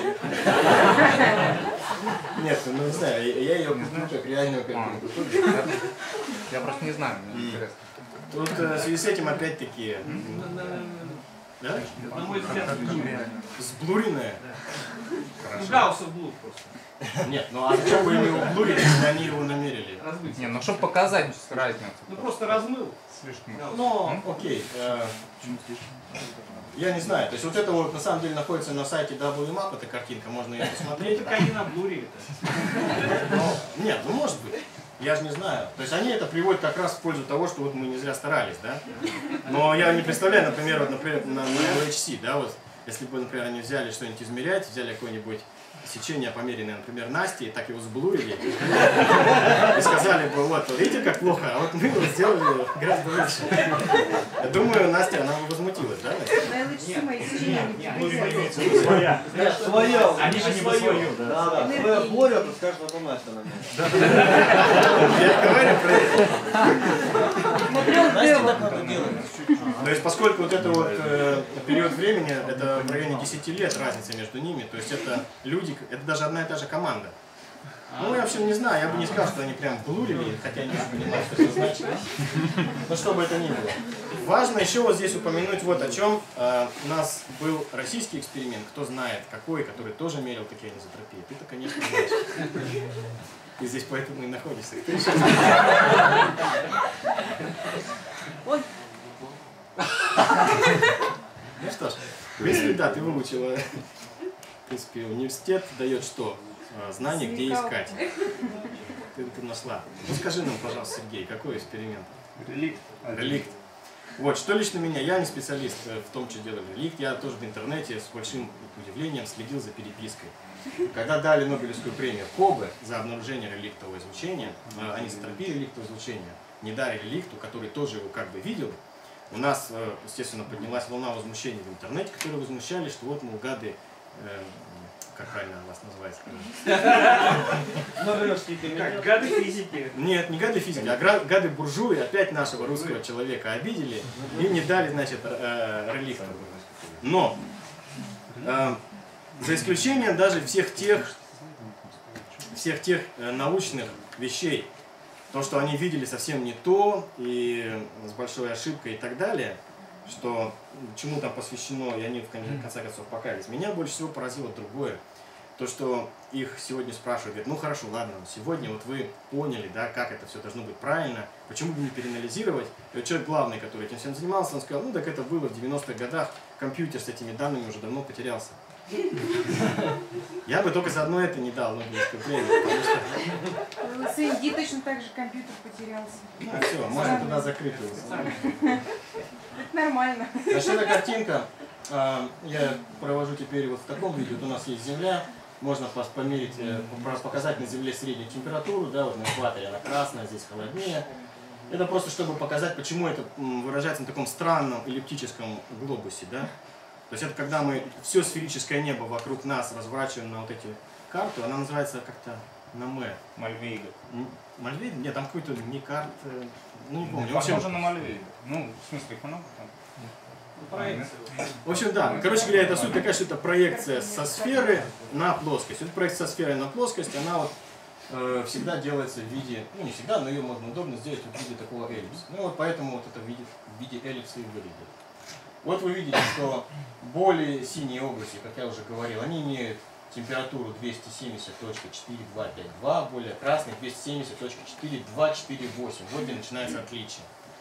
Нет, ну не знаю, я ее куплю как реальную картинку. Я просто не знаю, мне интересно. Тут в связи с этим опять-таки... Да? На мой взгляд, сблуренная? Ну, Гауссов блур просто. Нет, ну а зачем вы его блурили, если они его намерили? Разбыть. Не, ну чтобы показать разницу. Ну просто размыл. Слишком. Ну, окей. Э, я не знаю. То есть вот это вот на самом деле находится на сайте дабл ю мэп, эта картинка, можно ее посмотреть. Как они наблурили-то? Ну, нет, ну может быть. Я же не знаю. То есть они это приводят как раз в пользу того, что вот мы не зря старались, да? Но я не представляю, например, вот, например на, на эл эйч си, да, вот, если бы, например, они взяли что-нибудь измерять, взяли какой-нибудь сечение померенное, например, Насти, и так его сблурили, и сказали бы, вот, видите, как плохо, а вот мы его сделали гораздо лучше. Я думаю, Настя, она бы возмутилась, да? На эл эйч си мои сочинения не Своя. Своя. Они же свою. Да, да. Своя Боря, то скажешь, потом Настя на меня. Я говорю про это. Смотрел Дева. То есть, поскольку вот это вот э, период времени, это в районе десяти лет разница между ними, то есть это люди, это даже одна и та же команда. Ну, я вообще не знаю, я бы не сказал, что они прям блурили, хотя я не понимаю, что это значит. Но что бы это ни было. Важно еще вот здесь упомянуть вот о чем. Э, у нас был российский эксперимент, кто знает какой, который тоже мерил такие анизотропии. Ты-то, конечно, знаешь. Ты здесь поэтому и находишься. Он... Ну что ж, если да, ты выучила, в принципе, университет дает что? Знание, где искать. Ты, ты нашла. Ну скажи нам, пожалуйста, Сергей, какой эксперимент? Реликт. Реликт. Вот, что лично меня, я не специалист в том, что делали реликт, я тоже в интернете с большим удивлением следил за перепиской. Когда дали Нобелевскую премию Кобе за обнаружение реликтового излучения, анизотропии реликтового излучения, не дали реликту, который тоже его как бы видел, у нас, естественно, поднялась волна возмущений в интернете, которые возмущались, что вот, мол, гады, э, как правильно вас называется? Как гады физики. Нет, не гады физики, а гады буржуи опять нашего русского человека обидели и не дали, значит, реликту. Но, э, за исключением даже всех тех, всех тех научных вещей, то, что они видели совсем не то, и с большой ошибкой и так далее, что чему там посвящено, и они в конце концов покаялись. Меня больше всего поразило другое. То, что их сегодня спрашивают, говорят, ну хорошо, ладно, сегодня вот вы поняли, да, как это все должно быть правильно, почему бы не переанализировать. И вот человек главный, который этим всем занимался, он сказал, ну так это было в девяностых годах, компьютер с этими данными уже давно потерялся. Я бы только за одно это не дал Нобелевскую премию, потому что... В эс эн ди точно так же компьютер потерялся. Ну все, можно туда закрыть его. Это нормально. Значит, эта картинка, я провожу теперь вот в таком виде, вот у нас есть Земля, можно померить, показать на Земле среднюю температуру, да, вот на экваторе она красная, здесь холоднее. Это просто чтобы показать, почему это выражается на таком странном эллиптическом глобусе, да. То есть это когда мы все сферическое небо вокруг нас разворачиваем на вот эти карты, она называется как-то На М. Мальвейга. Мальвейга? Нет, там какой-то не карт, ну не помню. Похоже на Мальвейга. Ну, в смысле, их много там? В общем, да. Короче говоря, это суть такая, что это проекция со сферы на плоскость. Вот проекция со сферы на плоскость, она вот э, всегда делается в виде, ну не всегда, но ее можно удобно сделать в виде такого эллипса. Ну вот поэтому вот это в виде, в виде эллипса и выглядит. Вот вы видите, что более синие области, как я уже говорил, они имеют температуру двести семьдесят точка четыре два пять два, более красных двести семьдесят точка четыре два четыре восемь. Вот где начинается отличие.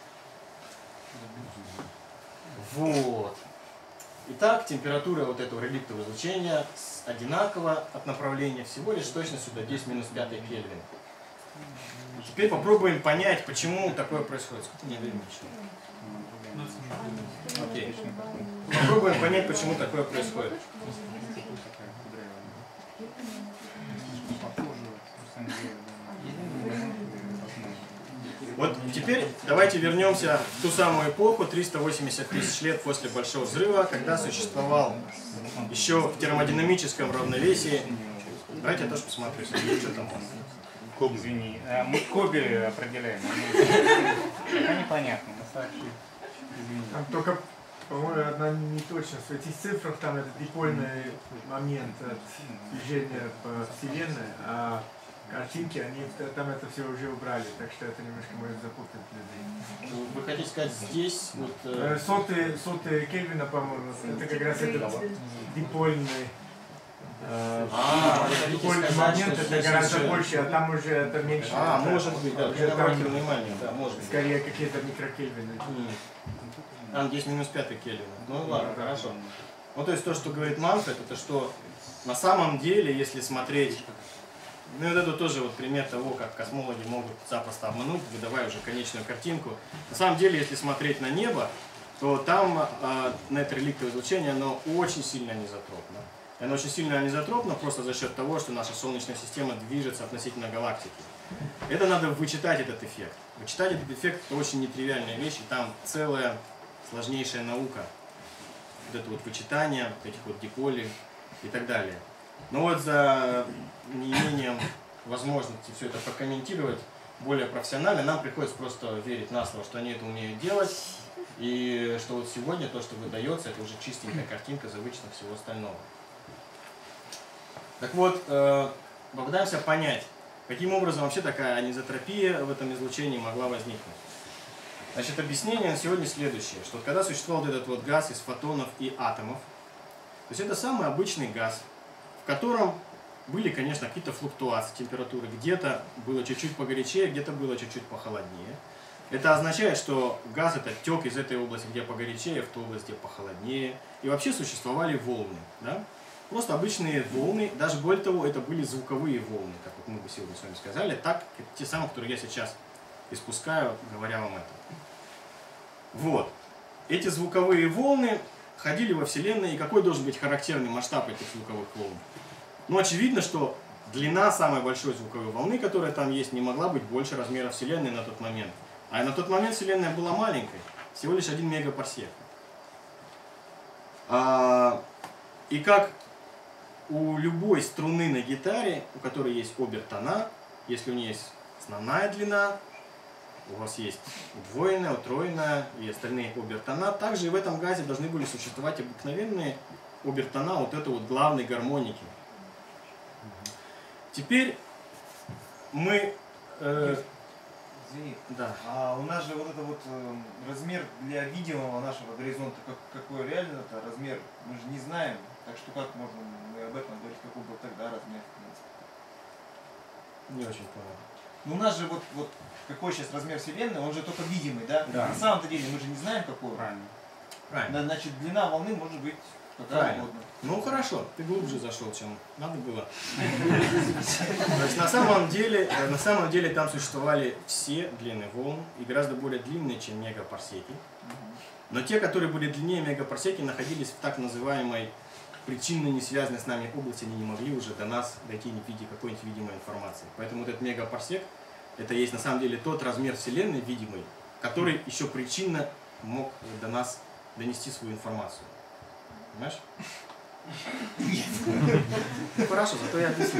Вот. Итак, температура вот этого реликтового излучения одинакова от направления всего лишь точностью до десять минус пять Кельвин. Теперь попробуем понять, почему такое происходит. Сколько мне времени еще? Окей. Попробуем понять, почему такое происходит. Вот теперь давайте вернемся в ту самую эпоху, триста восемьдесят тысяч лет после Большого взрыва, когда существовал еще в термодинамическом равновесии. Давайте я тоже посмотрю, что там. Извини, мы Коби определяем. Пока непонятно. Там только, по-моему, одна неточность. В этих цифрах там это дипольный момент от движения по Вселенной, а картинки, они там это все уже убрали, так что это немножко может запутать людей. Вы хотите сказать, здесь вот... Э... Сотые, сотые Кельвина, по-моему, это как раз этот дипольный, э, а, дипольный момент, это гораздо же... больше, а там уже это меньше. А, это, может быть, да, уже там внимание, да, может быть. Скорее какие-то микрокельвины. Там десять минус пять Кельвина. Ну ладно, да, хорошо. Ну то есть то, что говорит Манфред, это что на самом деле, если смотреть... Ну и вот это тоже вот пример того, как космологи могут запросто обмануть, выдавая уже конечную картинку. На самом деле, если смотреть на небо, то там э, на это реликтовое излучение, оно очень сильно анизотропно. И оно очень сильно анизотропно просто за счет того, что наша Солнечная система движется относительно галактики. Это надо вычитать этот эффект. Вычитать этот эффект – это очень нетривиальная вещь, и там целая сложнейшая наука. Вот это вот вычитание этих вот диполей и так далее. Но вот за неимением возможности все это прокомментировать более профессионально, нам приходится просто верить на слово, что они это умеют делать, и что вот сегодня то, что выдается, это уже чистенькая картинка за вычетом всего остального. Так вот, э, попытаемся понять, каким образом вообще такая анизотропия в этом излучении могла возникнуть. Значит, объяснение на сегодня следующее, что когда существовал вот этот вот газ из фотонов и атомов, то есть это самый обычный газ, в котором были, конечно, какие-то флуктуации температуры. Где-то было чуть-чуть погорячее, где-то было чуть-чуть похолоднее. Это означает, что газ этот тек из этой области, где погорячее, в ту область, где похолоднее. И вообще существовали волны. Да? Просто обычные волны, даже более того, это были звуковые волны, как вот мы бы сегодня с вами сказали, так, те самые, которые я сейчас испускаю, говоря вам это. Вот. Эти звуковые волны ходили во Вселенной, и какой должен быть характерный масштаб этих звуковых волн? Ну, очевидно, что длина самой большой звуковой волны, которая там есть, не могла быть больше размера Вселенной на тот момент. А на тот момент Вселенная была маленькой, всего лишь один мегапарсек. А, и как у любой струны на гитаре, у которой есть обертона, если у нее есть основная длина, у вас есть удвоенная, утроенная и остальные обертона, также и в этом газе должны были существовать обыкновенные обертона вот этой вот главной гармоники. Теперь мы... Э, Извини, да. а у нас же вот это вот э, размер для видимого нашего горизонта, как, какой реально это размер, мы же не знаем, так что как можно мы об этом говорить, какой был тогда размер, в принципе? Не очень понял. Ну у нас же вот, вот какой сейчас размер Вселенной, он же только видимый, да? Да. На самом-то деле мы же не знаем, какой он. Правильно. Правильно. Значит, длина волны может быть какая Правильно. угодно. Ну хорошо, ты глубже зашел, чем надо было. Значит, на самом деле, на самом деле там существовали все длины волн, и гораздо более длинные, чем мегапарсеки. Но те, которые были длиннее мегапарсеки, находились в так называемой причинно не связанной с нами области, они не могли уже до нас дойти в виде какой-нибудь видимой информации. Поэтому вот этот мегапарсек, это есть на самом деле тот размер Вселенной видимый, который еще причинно мог до нас донести свою информацию. Понимаешь? Ну хорошо, зато я объясню.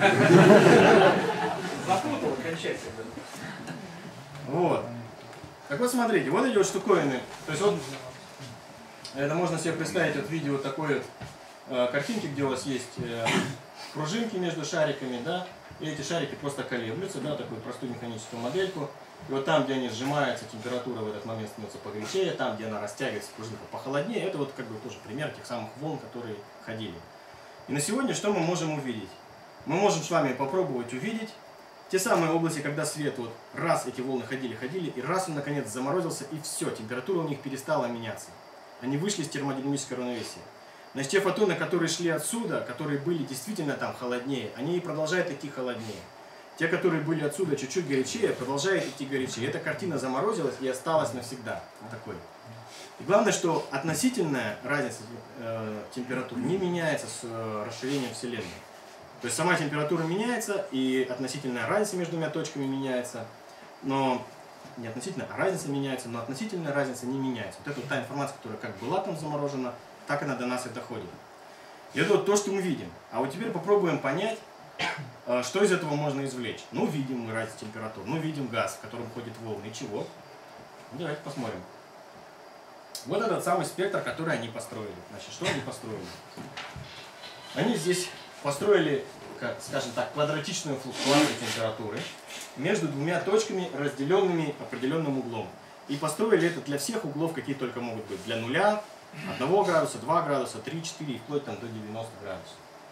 Запутал окончательно. Вот. Так вот смотрите, вот эти вот штуковины. То есть вот это можно себе представить вот в виде вот такой вот э, картинки, где у вас есть э, пружинки между шариками, да, и эти шарики просто колеблются, да, такую простую механическую модельку. И вот там, где они сжимаются, температура в этот момент становится погорячее, там, где она растягивается, пружинка похолоднее, это вот как бы тоже пример тех самых волн, которые ходили. И на сегодня что мы можем увидеть? Мы можем с вами попробовать увидеть те самые области, когда свет, вот раз эти волны ходили-ходили, и раз он наконец заморозился, и все, температура у них перестала меняться. Они вышли из термодинамического равновесия. Значит, те фотоны, которые шли отсюда, которые были действительно там холоднее, они и продолжают идти холоднее. Те, которые были отсюда чуть-чуть горячее, продолжают идти горячее. Эта картина заморозилась и осталась навсегда такой. И главное, что относительная разница э, температур не меняется с э, расширением Вселенной. То есть сама температура меняется, и относительная разница между двумя точками меняется, но не относительно, а разница меняется, но относительная разница не меняется. Вот это вот та информация, которая как была там заморожена, так она до нас и доходит. И это вот то, что мы видим. А вот теперь попробуем понять, что из этого можно извлечь. Ну, видим мы разницу температур, ну, видим газ, в котором ходят волны, и чего? Давайте посмотрим. Вот этот самый спектр, который они построили. Значит, что они построили? Они здесь построили, как, скажем так, квадратичную флуктуацию температуры между двумя точками, разделенными определенным углом. И построили это для всех углов, какие только могут быть. Для нуля, одного градуса, два градуса, три, четыре и вплоть там, до девяноста градусов.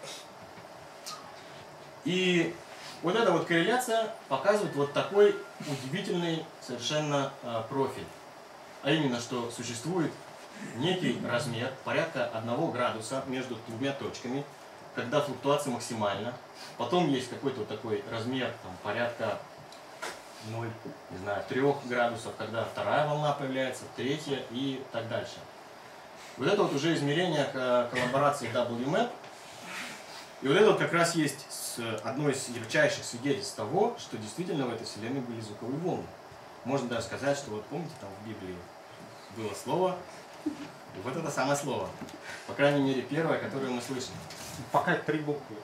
И вот эта вот корреляция показывает вот такой удивительный совершенно э, профиль. А именно, что существует некий размер, порядка одного градуса между двумя точками, когда флуктуация максимальна. Потом есть какой-то вот такой размер, там, порядка ноль, не знаю, трёх градусов, когда вторая волна появляется, третья и так дальше. Вот это вот уже измерение коллаборации дабл ю мэп. И вот это вот как раз есть одно из ярчайших свидетельств того, что действительно в этой вселенной были звуковые волны. Можно даже сказать, что вот помните, там в Библии было слово, и вот это самое слово. По крайней мере, первое, которое мы слышим. Пока три буквы.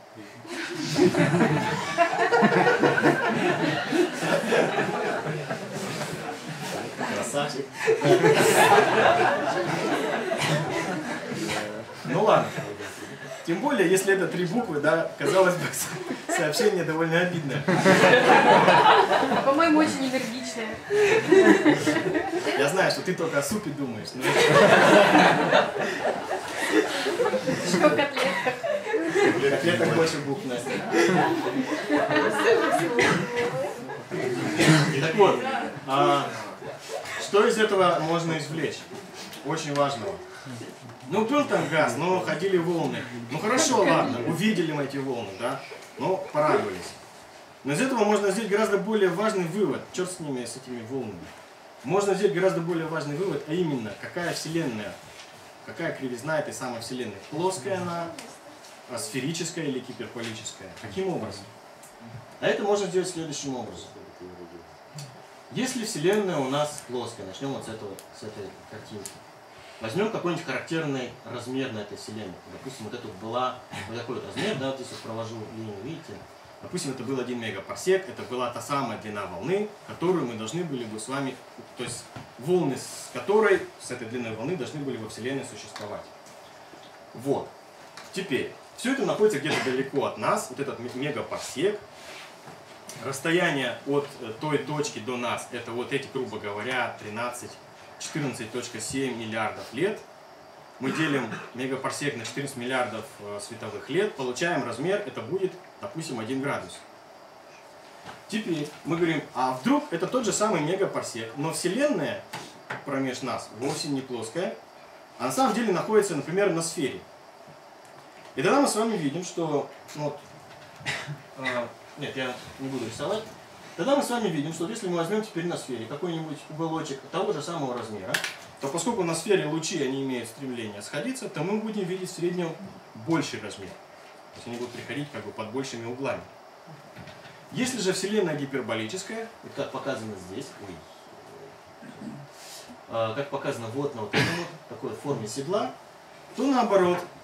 Красавчик. Ну ладно. Тем более, если это три буквы, да, казалось бы, сообщение довольно обидное. По-моему, очень энергичное. Я знаю, что ты только о супе думаешь. Но... Что котлетка? Котлеток больше букв, Настя. Так вот, а, что из этого можно извлечь? Очень важного. Ну, был там газ, но ходили волны. Ну, хорошо, ладно, увидели мы эти волны, да? Ну, порадовались. Но из этого можно сделать гораздо более важный вывод. Черт с ними, с этими волнами. Можно сделать гораздо более важный вывод, а именно, какая Вселенная, какая кривизна этой самой Вселенной. Плоская она, сферическая или гиперболическая. Каким образом? А это можно сделать следующим образом. Если Вселенная у нас плоская, начнем вот с, этого, с этой картинки. Возьмем какой-нибудь характерный размер на этой Вселенной. Допустим, вот это была вот такой вот размер, да, вот здесь вот провожу линию, видите? Допустим, это был один мегапарсек, это была та самая длина волны, которую мы должны были бы с вами, то есть волны, с которой, с этой длиной волны должны были во Вселенной существовать. Вот. Теперь, все это находится где-то далеко от нас, вот этот мегапарсек. Расстояние от той точки до нас, это вот эти, грубо говоря, тринадцать, четырнадцать целых семь миллиардов лет. Мы делим мегапарсек на четырнадцать миллиардов световых лет, получаем размер, это будет, допустим, один градус. Теперь мы говорим, а вдруг это тот же самый мегапарсек, но Вселенная промеж нас вовсе не плоская, а на самом деле находится, например, на сфере. И тогда мы с вами видим, что... Вот, э, нет, я не буду рисовать. Тогда мы с вами видим, что если мы возьмем теперь на сфере какой-нибудь уголочек того же самого размера, то поскольку на сфере лучи они имеют стремление сходиться, то мы будем видеть в среднем больший размер. То есть они будут приходить как бы под большими углами. Если же Вселенная гиперболическая, вот как показано здесь, ой, э, как показано вот на вот этой вот такой форме седла, то наоборот,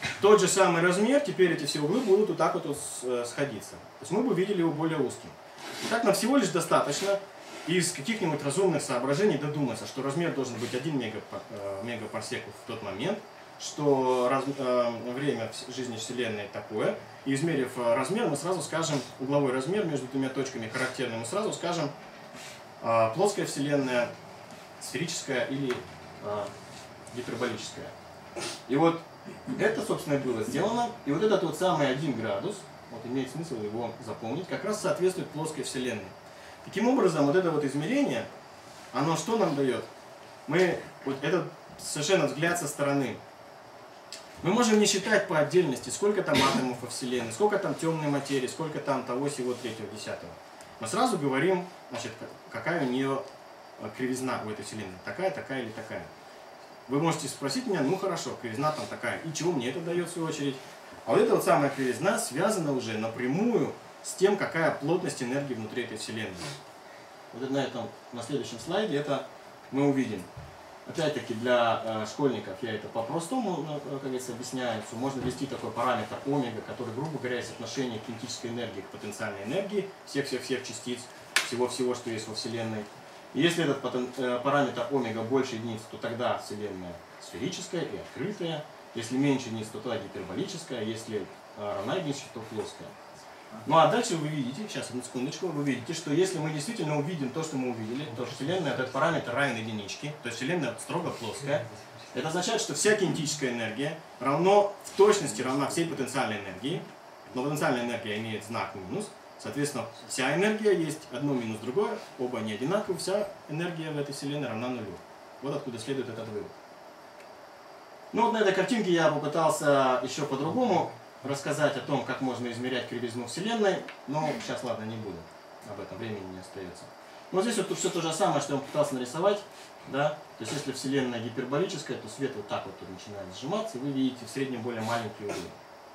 тот же самый размер, теперь эти все углы будут вот так вот сходиться. То есть мы бы видели его более узким. Итак, нам всего лишь достаточно из каких-нибудь разумных соображений додуматься, что размер должен быть один мегапарсек в тот момент, что раз, э, время жизни Вселенной такое, и измерив размер, мы сразу скажем, угловой размер между двумя точками характерный, мы сразу скажем э, плоская Вселенная, сферическая или э, гиперболическая. И вот это, собственно, было сделано, и вот этот вот самый один градус, вот имеет смысл его запомнить, как раз соответствует плоской Вселенной. Таким образом, вот это вот измерение, оно что нам дает? Мы, вот этот совершенно взгляд со стороны, мы можем не считать по отдельности, сколько там атомов во Вселенной, сколько там темной материи, сколько там того, сего, третьего, десятого. Мы сразу говорим, значит, какая у нее кривизна у этой Вселенной, такая, такая или такая. Вы можете спросить меня, ну хорошо, кривизна там такая, и чего мне это дает в свою очередь? А вот эта вот самая кривизна связана уже напрямую с тем, какая плотность энергии внутри этой Вселенной. Вот на этом, на следующем слайде это мы увидим. Опять-таки для э, школьников я это по-простому, как говорится, объясняю, что можно ввести такой параметр омега, который, грубо говоря, есть отношение кинетической энергии к потенциальной энергии всех-всех-всех частиц, всего-всего, что есть во Вселенной. И если этот потен, э, параметр омега больше единиц, то тогда Вселенная сферическая и открытая. Если меньше единиц, то тогда гиперболическая. Если э, равна единице, то плоская. Ну а дальше вы видите, сейчас одну секундочку, вы видите, что если мы действительно увидим то, что мы увидели, то Вселенная, этот параметр равен единичке, то есть Вселенная строго плоская, это означает, что вся кинетическая энергия равно, в точности равна всей потенциальной энергии, но потенциальная энергия имеет знак минус, соответственно, вся энергия есть одно минус другое, оба не одинаковые, вся энергия в этой Вселенной равна нулю. Вот откуда следует этот вывод. Ну вот на этой картинке я попытался еще по-другому рассказать о том, как можно измерять кривизну Вселенной, но сейчас, ладно, не буду, об этом времени не остается. Вот здесь вот все то же самое, что я пытался нарисовать, да, то есть если Вселенная гиперболическая, то свет вот так вот тут начинает сжиматься, и вы видите в среднем более маленькие углы.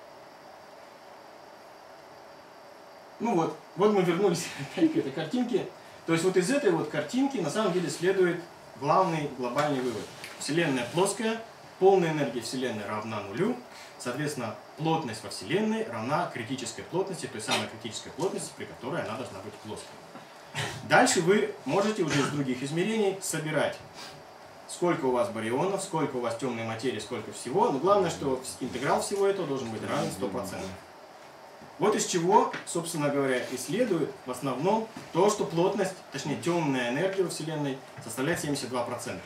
Ну вот, вот мы вернулись опять к этой картинке, то есть вот из этой вот картинки на самом деле следует главный глобальный вывод. Вселенная плоская, полная энергия Вселенной равна нулю, соответственно, плотность во Вселенной равна критической плотности, той самой критической плотности, при которой она должна быть плоской. Дальше вы можете уже из других измерений собирать, сколько у вас барионов, сколько у вас темной материи, сколько всего. Но главное, что интеграл всего этого должен быть равен сто процентов. Вот из чего, собственно говоря, и следует в основном то, что плотность, точнее темная энергия во Вселенной составляет семьдесят два процента.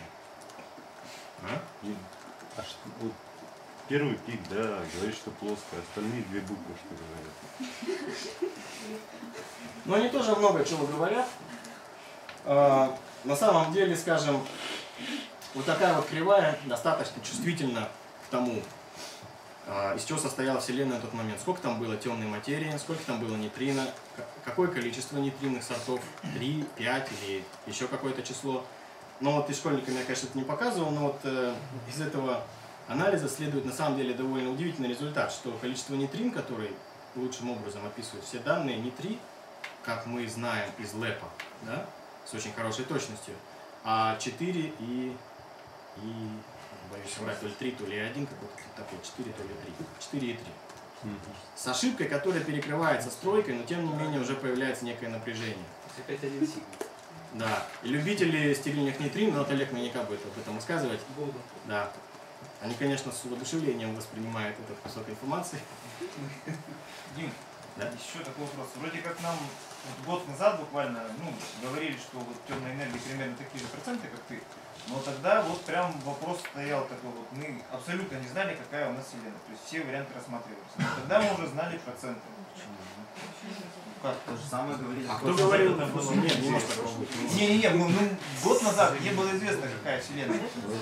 А? А что, вот, первый пик, да, говорит, что плоская, остальные две буквы, что говорят. Но они тоже много чего говорят. А, на самом деле, скажем, вот такая вот кривая достаточно чувствительна к тому, а, из чего состояла Вселенная на тот момент. Сколько там было темной материи, сколько там было нейтрино, какое количество нейтринных сортов, три, пять или еще какое-то число. Но вот и школьникам я, конечно, это не показывал, но вот э, из этого анализа следует на самом деле довольно удивительный результат, что количество нейтрин, которые лучшим образом описывают все данные, не три, как мы знаем из лэпа, да, с очень хорошей точностью, а четыре и, и боюсь соврать, то ли три, то ли один, какой-то такой, четыре, то ли три, четыре и три. С ошибкой, которая перекрывается стройкой, но тем не менее уже появляется некое напряжение. опять один сигнал. Да, и любители стерильных нейтрин, но вот Олег наверняка будет об этом рассказывать. Буду. Да. Они, конечно, с воодушевлением воспринимают этот кусок информации. Дим, да? Еще такой вопрос. Вроде как нам вот год назад буквально ну, говорили, что вот темная энергия примерно такие же проценты, как ты. Но тогда вот прям вопрос стоял такой вот. Мы абсолютно не знали, какая у нас Вселенная. То есть все варианты рассматривались. Но тогда мы уже знали проценты. Как, то же самое говорили. А кто говорил? Нет, не может такого быть. Не-не-не, ну, год назад не было известно, какая Вселенная.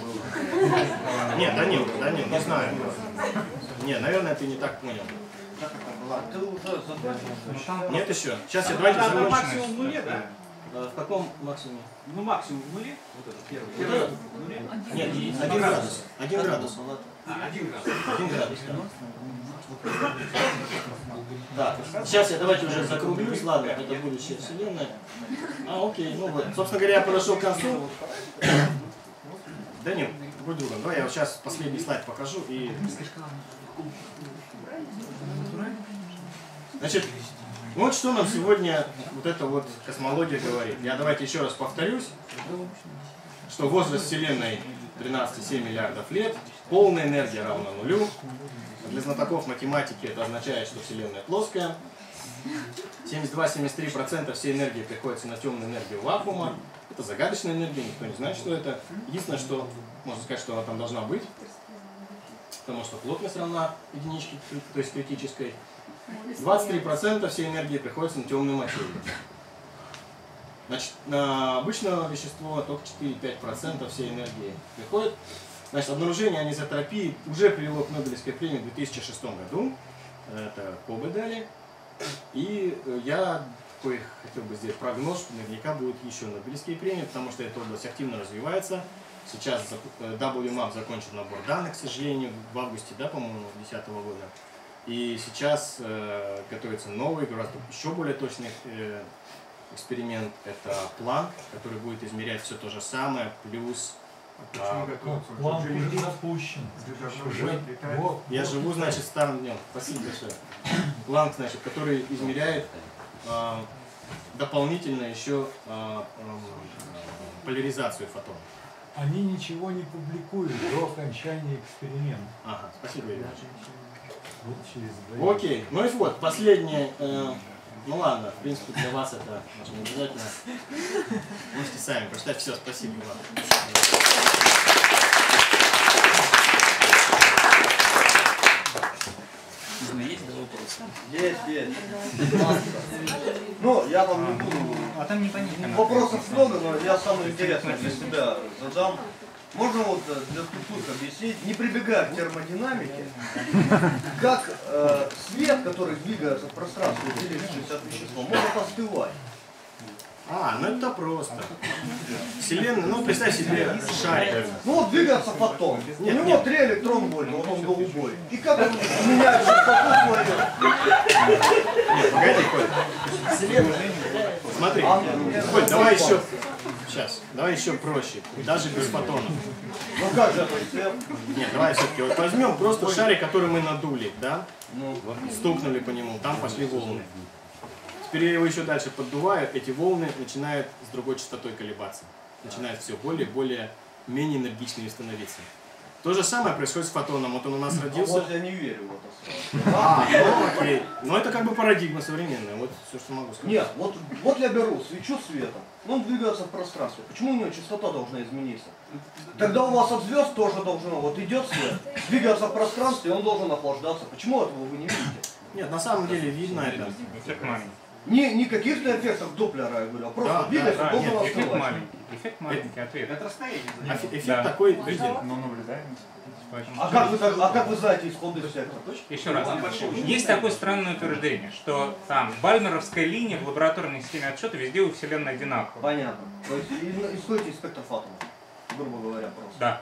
Нет, Данил, Данил, не знаю. Не, наверное, ты не так понял. Как это было? Ты уже закончил? Нет еще. Сейчас я давайте закончим. Максимум в нуле, да? В каком максимуме? Ну максимум в нуле. Вот этот первый. Вот этот? В нуле? Нет, один градус. Один градус. А, один градус. Один градус, да. Да, сейчас я давайте уже закруглюсь, ладно, это будущая Вселенная. А, окей, ну вот. Собственно говоря, я подошел к концу. Да нет, друг друга. Давай я вот сейчас последний слайд покажу и... Значит, вот что нам сегодня вот эта вот космология говорит. Я давайте еще раз повторюсь, что возраст Вселенной тринадцать целых семь десятых миллиардов лет, полная энергия равна нулю. Для знатоков математики это означает, что Вселенная плоская. семьдесят два — семьдесят три процента всей энергии приходится на темную энергию вакуума. Это загадочная энергия, никто не знает, что это. Единственное, что можно сказать, что она там должна быть, потому что плотность равна единичке, то есть критической. двадцать три процента всей энергии приходится на темную материю. Значит, на обычное вещество только четыре-пять процентов всей энергии приходит. Значит, обнаружение анизотропии уже привело к Нобелевской премии в две тысячи шестом году. Это Кобе дали. И я такой хотел бы сделать прогноз, что наверняка будут еще Нобелевские премии, потому что эта область активно развивается. Сейчас дабл ю мап закончил набор данных, к сожалению, в августе, да, по-моему, две тысячи десятого года. И сейчас э, готовится новый, гораздо еще более точный э, эксперимент. Это Планк, который будет измерять все то же самое, плюс... А, Планк уже запущен. Я живу, значит, старым днем. Спасибо большое. Планк, значит, который измеряет а, дополнительно еще а, а, поляризацию фотонов. Они ничего не публикуют до окончания эксперимента. Ага, спасибо, Илья. Вот Окей, ну и вот, последнее. Э, ну ладно, в принципе, для вас это может, не обязательно. Можете сами прочитать. Все, спасибо вам. Есть вопросы? Есть, есть. Ну, я вам не буду. А там непонятно. Вопросов много, но я самое интересное для себя задам. Можно вот для структур объяснить, не прибегая к термодинамике, как э, свет, который двигается в пространстве, делившись от вещества, может остывать? А, ну это просто. Вселенная, ну представь себе шарик. Ну вот двигается фотон. Нет, У него нет. три электрон вольта, вот он голубой. И как он меняет частоту свою? Нет, погоди, Коль. Вселенная. Смотри, Коль, давай еще. Сейчас, давай еще проще. Даже без фотонов. Ну как же это? Нет, давай все-таки вот возьмем просто шарик, который мы надули, да? Ну. Стукнули по нему, там пошли волны. Теперь я его еще дальше поддуваю, эти волны начинают с другой частотой колебаться. Начинают все более и более менее энергичными становиться. То же самое происходит с фотоном. Вот он у нас родился. Вот я не верю в это сразу. А, ну окей. Но это как бы парадигма современная. Вот все, что могу сказать. Нет, вот, вот я беру свечу светом, он двигается в пространстве. Почему у него частота должна измениться? Тогда у вас от звезд тоже должно, вот идет свет, двигается в пространстве, он должен охлаждаться. Почему этого вы не видите? Нет, на самом деле видно это. Эффект маленький. Не, не каких-то эффектов Доплера, я говорю, а просто Да, двигается, да, должен Нет, эффект оставаться. маленький. Эффект маленький, ответ. Это расстояние. Эф- Эффект Да. такой виден. Но наблюдаемость. А как вы, так- а как вы знаете исходный сектор? Еще раз. Есть такое странное утверждение, что там бальмеровская линия в лабораторной системе отсчета везде у Вселенной одинаковая. Понятно. То есть и- исходите из спектров атомов, грубо говоря, просто. Да.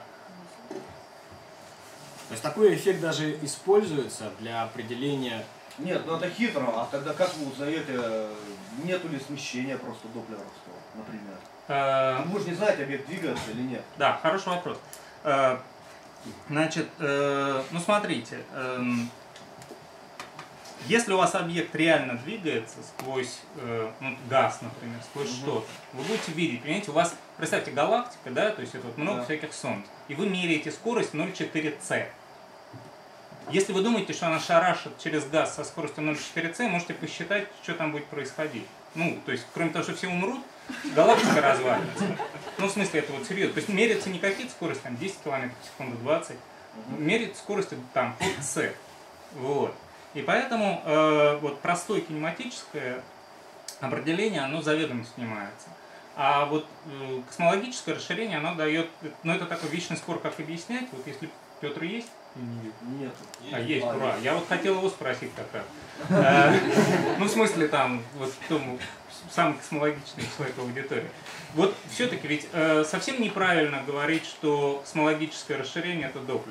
То есть такой эффект даже используется для определения. Нет, ну это хитро, а тогда как вы узнаете, нету ли смещения просто доплеровского, например? Э, Ну, вы же не знаете, объект двигается или нет. Да, хороший вопрос. Э, Значит, э, ну смотрите, эм, если у вас объект реально двигается сквозь э, ну, газ, например, сквозь Мгм. что-то, вы будете видеть, понимаете, у вас, представьте, галактика, да, то есть это вот много Да. всяких солнц, и вы меряете скорость ноль целых четыре цэ. Если вы думаете, что она шарашит через газ со скоростью ноль целых четыре цэ, можете посчитать, что там будет происходить. Ну, то есть, кроме того, что все умрут, галактика развалится. Ну, в смысле, это вот серьезно. То есть, меряется не какие-то скорости, там, десять километров в секунду, двадцать. Меряется скорости, там, под С. Вот. И поэтому э, вот простое кинематическое определение, оно заведомо снимается. А вот э, космологическое расширение, оно дает, ну, это такой вечный спор, как объяснять. Вот если Петр есть? Нет. А, есть, А, ура. есть. Я вот хотел его спросить как раз. Э, Ну, в смысле, там, вот тому самый космологичный человек в аудитории. Вот все-таки ведь э, совсем неправильно говорить, что космологическое расширение это Доплер.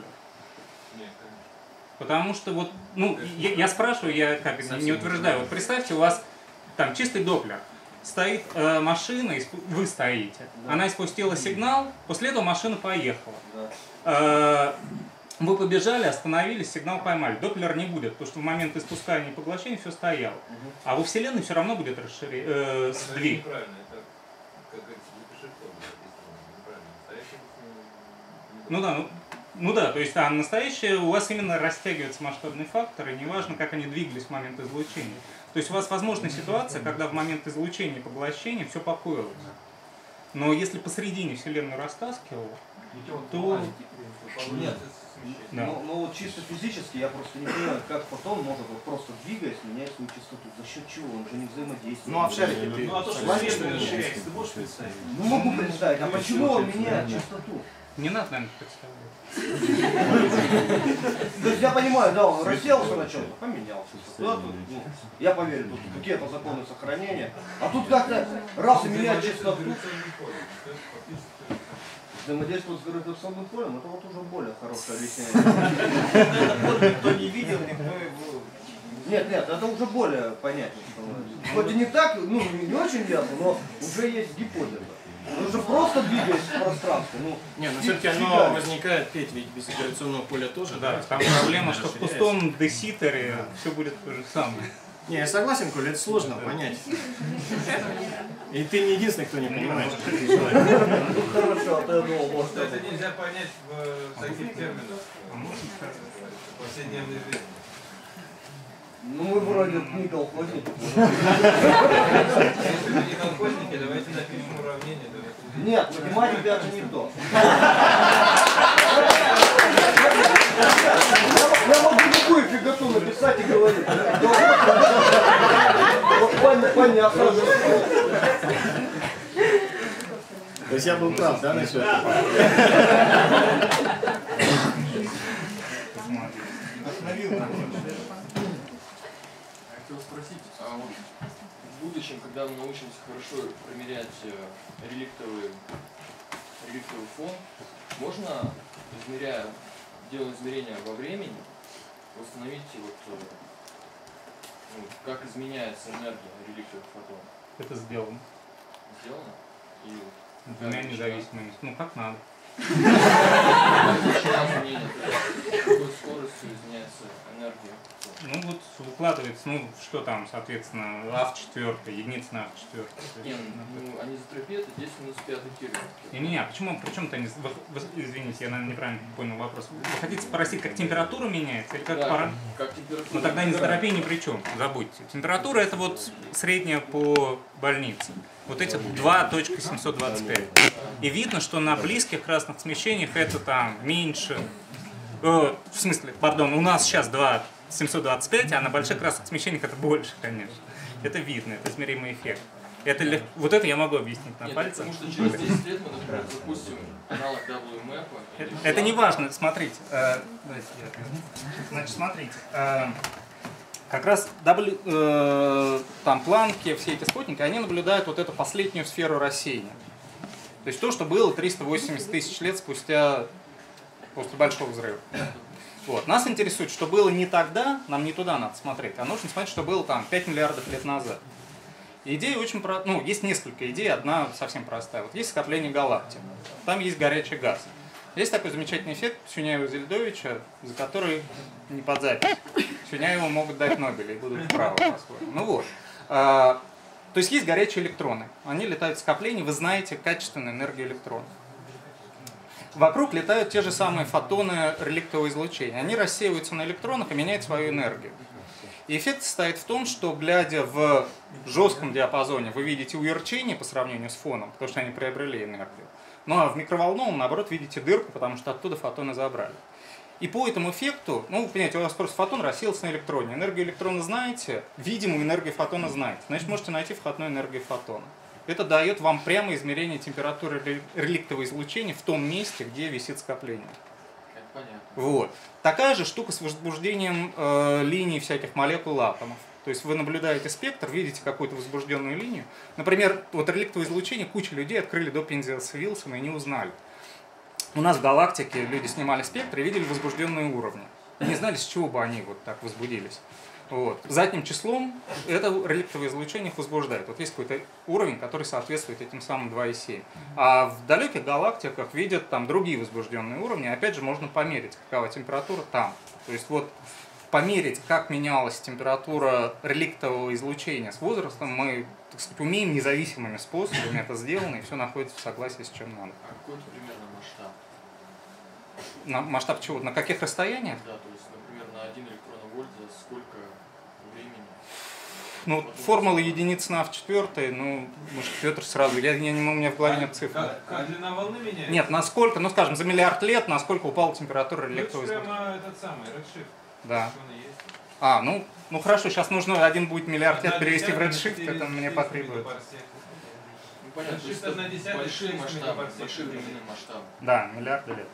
Потому что вот, ну, я, я спрашиваю, я как не утверждаю, вот представьте, у вас там чистый Доплер. стоит э, машина, вы стоите, да. Она испустила сигнал, после этого машина поехала. Да. Э, вы побежали, остановились, сигнал поймали. Доплера не будет, потому что в момент испускания и поглощения все стояло. Угу. А во Вселенной все равно будет расширение, э, сдвиг. Ну да, ну, ну да, то есть а настоящее у вас именно растягиваются масштабные факторы, неважно, как они двигались в момент излучения. То есть у вас возможна ситуация, когда в момент излучения и поглощения все покоилось. Но если посередине Вселенную растаскивало, то... Нет, да. но, но вот чисто физически я просто не понимаю, как фотон может вот просто двигаясь менять свою частоту. За счет чего? Он же не взаимодействует. Ну а в шарике ты... Ну а то, что свет расширяется, ты можешь представить? Ну могу представить. А почему он меняет частоту? Не надо, наверное, представлять. То есть я понимаю, да, он расселся на чем-то, поменялся. Да, тут, ну, я поверю, тут какие-то законы сохранения. А тут как-то раз и меняет частоту. Взаимодействовать с гравитационным полем, это вот уже более хорошее объяснение. Никто не видел, никто его... Нет, нет, это уже более понятно становится. Хоть и не так, ну не очень ясно, но уже есть гипотеза. Он же просто двигаясь в пространстве. Ну, не, но все-таки оно возникает, Петь, ведь без гравитационного поля тоже. Да, там проблема, что в пустом деситере все будет то же самое. Не, я согласен, Коля, это сложно понять. И ты не единственный, кто не понимает, что ты человек. Ну хорошо, а то я думал, может... Это нельзя понять в таких терминах. Повседневной жизни. Ну мы вроде не колхозники. Если вы не колхозники, давайте напишем уравнение. Нет, математика это не то. Я могу любую фиготу написать и говорить. Понятно. То есть я был прав, да, насчет? Хотел спросить, а вот в будущем, когда мы научимся хорошо примерять реликтовый, реликтовый фон, можно, измеряя, делая измерения во времени, восстановить вот, ну, как изменяется энергия реликтовых фотонов? Это сделано. Сделано? И двумя независимыми. Ну как надо. Какой скоростью изменяется энергия? Ну вот укладывается, ну что там, соответственно, а в четвертой, единица на а в четвертой. Нет, ну анизотропия это десять минус пятый километр. Не, не, не, почему, почему-то, извините, я, наверное, неправильно понял вопрос. Вы хотите спросить, как температура меняется или как да, пара? Как температура. Ну тогда анизотропия ни при чем, забудьте. Температура это вот средняя по больнице. Вот эти два точка семьсот двадцать пять. И видно, что на близких красных смещениях это там меньше. Э, в смысле, пардон, у нас сейчас два семьсот двадцать пять, а на больших красных смещениях это больше, конечно. Это видно, это измеримый эффект. Это, вот это я могу объяснить на Нет, пальцах. Потому что через десять лет мы, например, запустим аналог дабл ю мэп. Это, это не важно, смотрите. Э, значит, смотрите. Э, как раз W, э, там планки, все эти спутники, они наблюдают вот эту последнюю сферу рассеяния. То есть то, что было триста восемьдесят тысяч лет спустя, после Большого взрыва. Вот. Нас интересует, что было не тогда, нам не туда надо смотреть, а нужно смотреть, что было там пять миллиардов лет назад. Идея очень про... ну, есть несколько идей, одна совсем простая. Вот есть скопление галактик, там есть горячий газ. Есть такой замечательный эффект Сюняева-Зельдовича, за который не под запись. Сюняеву могут дать Нобеля и будут правы по-своему. Ну вот. А, то есть есть горячие электроны. Они летают в скоплении, вы знаете качественную энергию электронов. Вокруг летают те же самые фотоны реликтового излучения. Они рассеиваются на электронах и меняют свою энергию. И эффект состоит в том, что, глядя в жестком диапазоне, вы видите уярчение по сравнению с фоном, потому что они приобрели энергию. Ну а в микроволновом, наоборот, видите дырку, потому что оттуда фотоны забрали. И по этому эффекту, ну, вы понимаете, у вас просто фотон рассеялся на электроне. Энергию электрона знаете, видимую энергию фотона знаете. Значит, можете найти входную энергию фотона. Это дает вам прямо измерение температуры реликтового излучения в том месте, где висит скопление. Понятно. Вот. Такая же штука с возбуждением э, линий всяких молекул атомов. То есть вы наблюдаете спектр, видите какую-то возбужденную линию. Например, вот реликтовое излучение куча людей открыли до Пензиаса-Вилсона и не узнали. У нас в галактике люди снимали спектр и видели возбужденные уровни. И не знали, с чего бы они вот так возбудились. Вот. Задним числом это реликтовое излучение их возбуждает. Вот есть какой-то уровень, который соответствует этим самым два и семь. А в далеких галактиках видят там другие возбужденные уровни. Опять же, можно померить, какова температура там. То есть вот померить, как менялась температура реликтового излучения с возрастом, мы, так сказать, умеем независимыми способами, это сделано, и все находится в согласии с чем надо. А какой примерно масштаб? На масштаб чего? На каких расстояниях? Да, то есть, например, на один электронвольт за сколько времени? Ну, вот формула единиц на в четвертой, ну, может, Петр сразу, я, я не могу, у меня в голове нет цифр. Как, как длина волны меняется? Нет, насколько, ну, скажем, за миллиард лет, насколько упала температура реликтового излучения. Прямо этот самый, Redshift. Да. А, ну, ну хорошо, сейчас нужно один будет миллиард лет перевести в Redshift, это мне потребует. Ну, понятно, то есть это большие масштабы, большие временные масштабы. Да, миллиарды лет.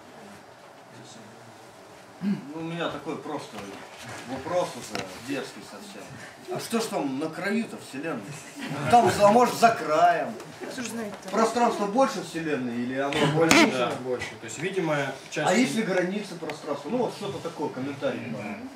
Ну, у меня такой просто вопрос уже дерзкий совсем. А что ж там на краю-то Вселенной? Там, а может, за краем? Пространство больше Вселенной или оно больше? Да, больше. То есть видимая часть... А есть ли границы пространства? Ну вот что-то такое, комментарий.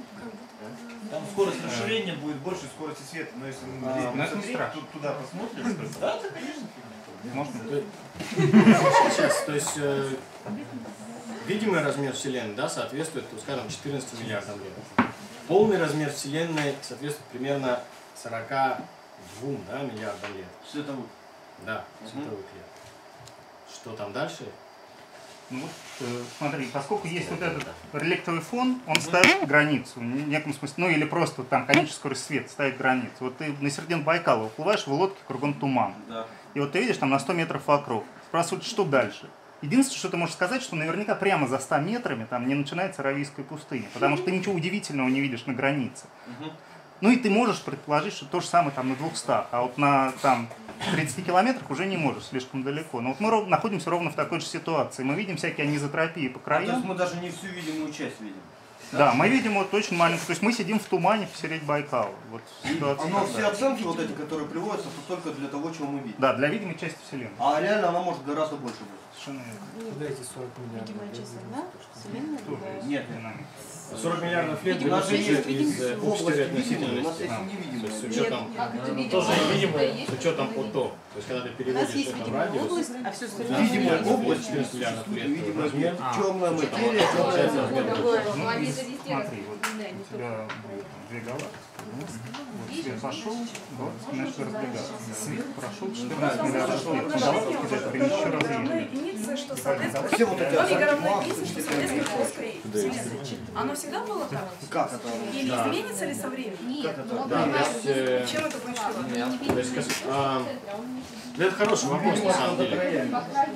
Там скорость расширения будет больше скорости света, но если мы А, здесь посмотреть, тут, туда посмотрим, да, да, конечно. Можно? Сейчас, то есть э, видимый размер Вселенной, да, соответствует, ну, скажем, четырнадцати миллиардам лет. Полный размер Вселенной соответствует примерно сорока двум, да, миллиардам лет. Световых. Да, световых лет. Что там дальше? Ну, вот, э, смотри, поскольку есть вот этот реликтовый фон, он ставит границу, в неком смысле, ну или просто там коническая скорость света ставит границу. Вот ты на середину Байкала уплываешь в лодке, кругом туман. Да. И вот ты видишь там на сто метров вокруг. Спрашивают, что дальше? Единственное, что ты можешь сказать, что наверняка прямо за ста метрами там не начинается Аравийская пустыня, потому что ты ничего удивительного не видишь на границе. Угу. Ну и ты можешь предположить, что то же самое там на двухстах, а вот на там тридцати километрах уже не можешь, слишком далеко. Но вот мы ров, находимся ровно в такой же ситуации. Мы видим всякие анизотропии по краям. А, то есть мы даже не всю видимую часть видим. Да, мы видим вот очень маленькую. То есть мы сидим в тумане посередине Байкала. Вот ситуация Оно такая. все оценки вот эти, которые приводятся, то только для того, чего мы видим. Да, для видимой части Вселенной. А реально она может гораздо больше быть. Совершенно верно. Куда эти сорок миллиардов? Видимая часть одна, Вселенная другая. Нет, сорок миллиардов лет Видимо, берется есть из видимость. общей видимые, у нас относительности. есть А, невидимые. с учетом, Нет, как это ну, видимое? тоже видимое, Есть с учетом ОТО. То есть когда ты У нас переводишь есть это в видимая радиус, область, а все остальное... Видимая есть. область, четырнадцать миллиардов лет видимая размер. темная с учетом материя, ОТО, получается размер Другое. больше. Ну, они из- же везде смотри, вот распределены, у не тебя будет там две галактики. Вот свет пошел, галактики начали разбегаться. Свет прошел четырнадцать миллиардов лет. Но галактики за это время еще раз единицы, что соответствует Все вот эти логика равна массы, единице, что соответствует плоской Вселенной. Оно всегда было так? Как это? Или Да. изменится ли со временем? Нет, ну, Да, понимаешь, есть, э, Чем это значит? то есть, как- а, это хороший вопрос на самом деле.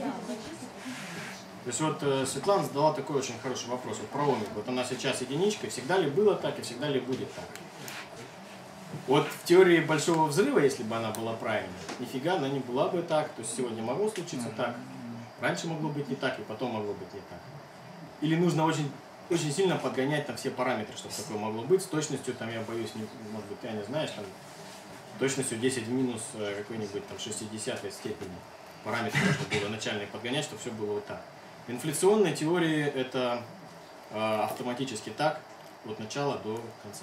То есть вот э, Светлана задала такой очень хороший вопрос вот про омегу. Вот она сейчас единичка, всегда ли было так и всегда ли будет так? Вот в теории Большого Взрыва, если бы она была правильной, нифига она не была бы так. То есть сегодня могло случиться так, раньше могло быть не так и потом могло быть не так. Или нужно очень, очень сильно подгонять там все параметры, чтобы такое могло быть. С точностью, там, я боюсь, не, может быть, ты не знаешь, там, точностью десять в минус э, какой-нибудь там шестидесятой степени параметры нужно было начальные подгонять, чтобы все было вот так. В инфляционной теории это э, автоматически так от начала до конца.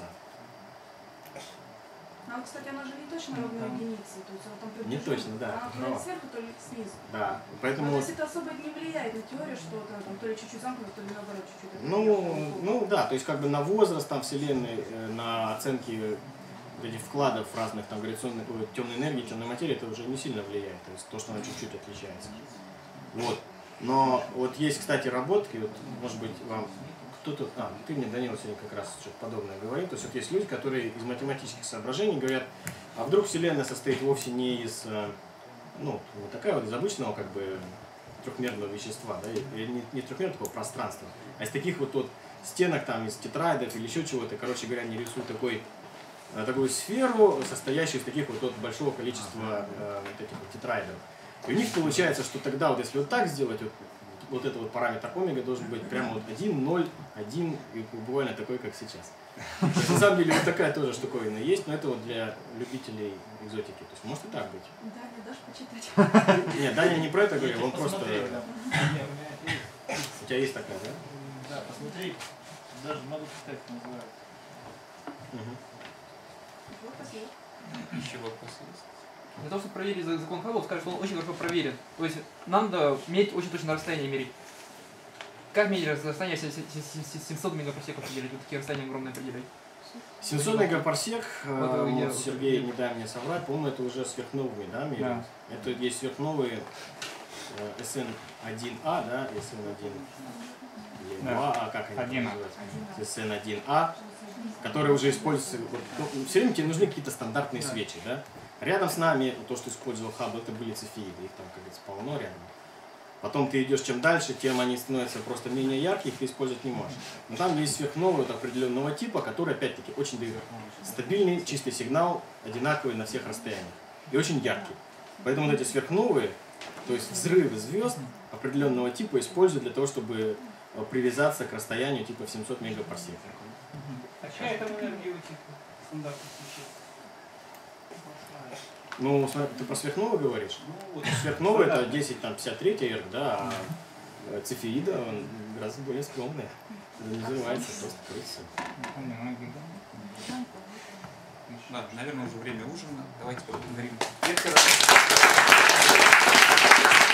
А, кстати, она же не точно равна единице, то есть она там Не приближена. точно, да, Она ты то ли права. сверху, то ли снизу. Да, Ну, поэтому... то есть это особо не влияет на теорию, что там, там то ли чуть-чуть замкнуто, то ли наоборот чуть-чуть. Ну, ну да, то есть как бы на возраст там Вселенной, э, на оценки вот этих вкладов разных там гравитационной, ой, темной энергии, темной материи, это уже не сильно влияет. То есть то, что она чуть-чуть отличается. Вот. Но вот есть, кстати, работки, вот, может быть, вам кто-то, а, ты мне, Данила, сегодня как раз что-то подобное говорил. То есть вот есть люди, которые из математических соображений говорят, а вдруг Вселенная состоит вовсе не из, э, ну, вот такая вот из обычного как бы трехмерного вещества, да, или не, не трехмерного такого пространства, а из таких вот, вот стенок там, из тетраэдов или еще чего-то, короче говоря, они рисуют такой, такую сферу, состоящую из таких вот, вот большого количества э, вот этих вот тетраэдов. И у них получается, что тогда вот если вот так сделать, вот, вот этот вот параметр омега должен быть прямо вот один, ноль, один и буквально такой, как сейчас. То есть, на самом деле вот такая тоже штуковина есть, но это вот для любителей экзотики. То есть может и так быть. Даня, дашь почитать? Нет, Даня не про это говорил, он просто... Посмотри, да. У тебя есть такая, да? Да, посмотри, даже могу читать, называется. Еще вопросы есть? Для того, чтобы проверить закон Хаббла, скажет, что он очень хорошо проверен. То есть нам надо мерить очень точно расстояние мерить. Как мерить расстояние, если семьсот мегапарсеков определять? Вот такие расстояния огромные определять. семьсот мегапарсек, Вот, вот, я, Сергей, не дай мне соврать, по-моему, это уже сверхновыми, да, меряют? Да. Это есть сверхновые эс эн один а, да, эс эн один два а, как они один а. называются? эс эн один а, которые уже используются, вот, ну, все время тебе нужны какие-то стандартные да. свечи, да? Рядом с нами, то, что использовал Хаббл, это были цефеиды, их там, как говорится, полно рядом. Потом ты идешь чем дальше, тем они становятся просто менее яркие, их ты использовать не можешь. Но там есть сверхновые вот определенного типа, которые, опять-таки, очень дают стабильный, чистый сигнал, одинаковый на всех расстояниях. И очень яркий. Поэтому вот эти сверхновые, то есть взрывы звезд определенного типа используют для того, чтобы привязаться к расстоянию типа в семьсот мегапарсек. А чья это энергия у этих стандартных свечей? Ну, ты про сверхновую говоришь? Ну, сверхновая это десять пятьдесят три эр, да, а цефеида он гораздо более скромный. Это не взрывается, просто крутится. Ладно, наверное, уже время ужина. Давайте поговорим.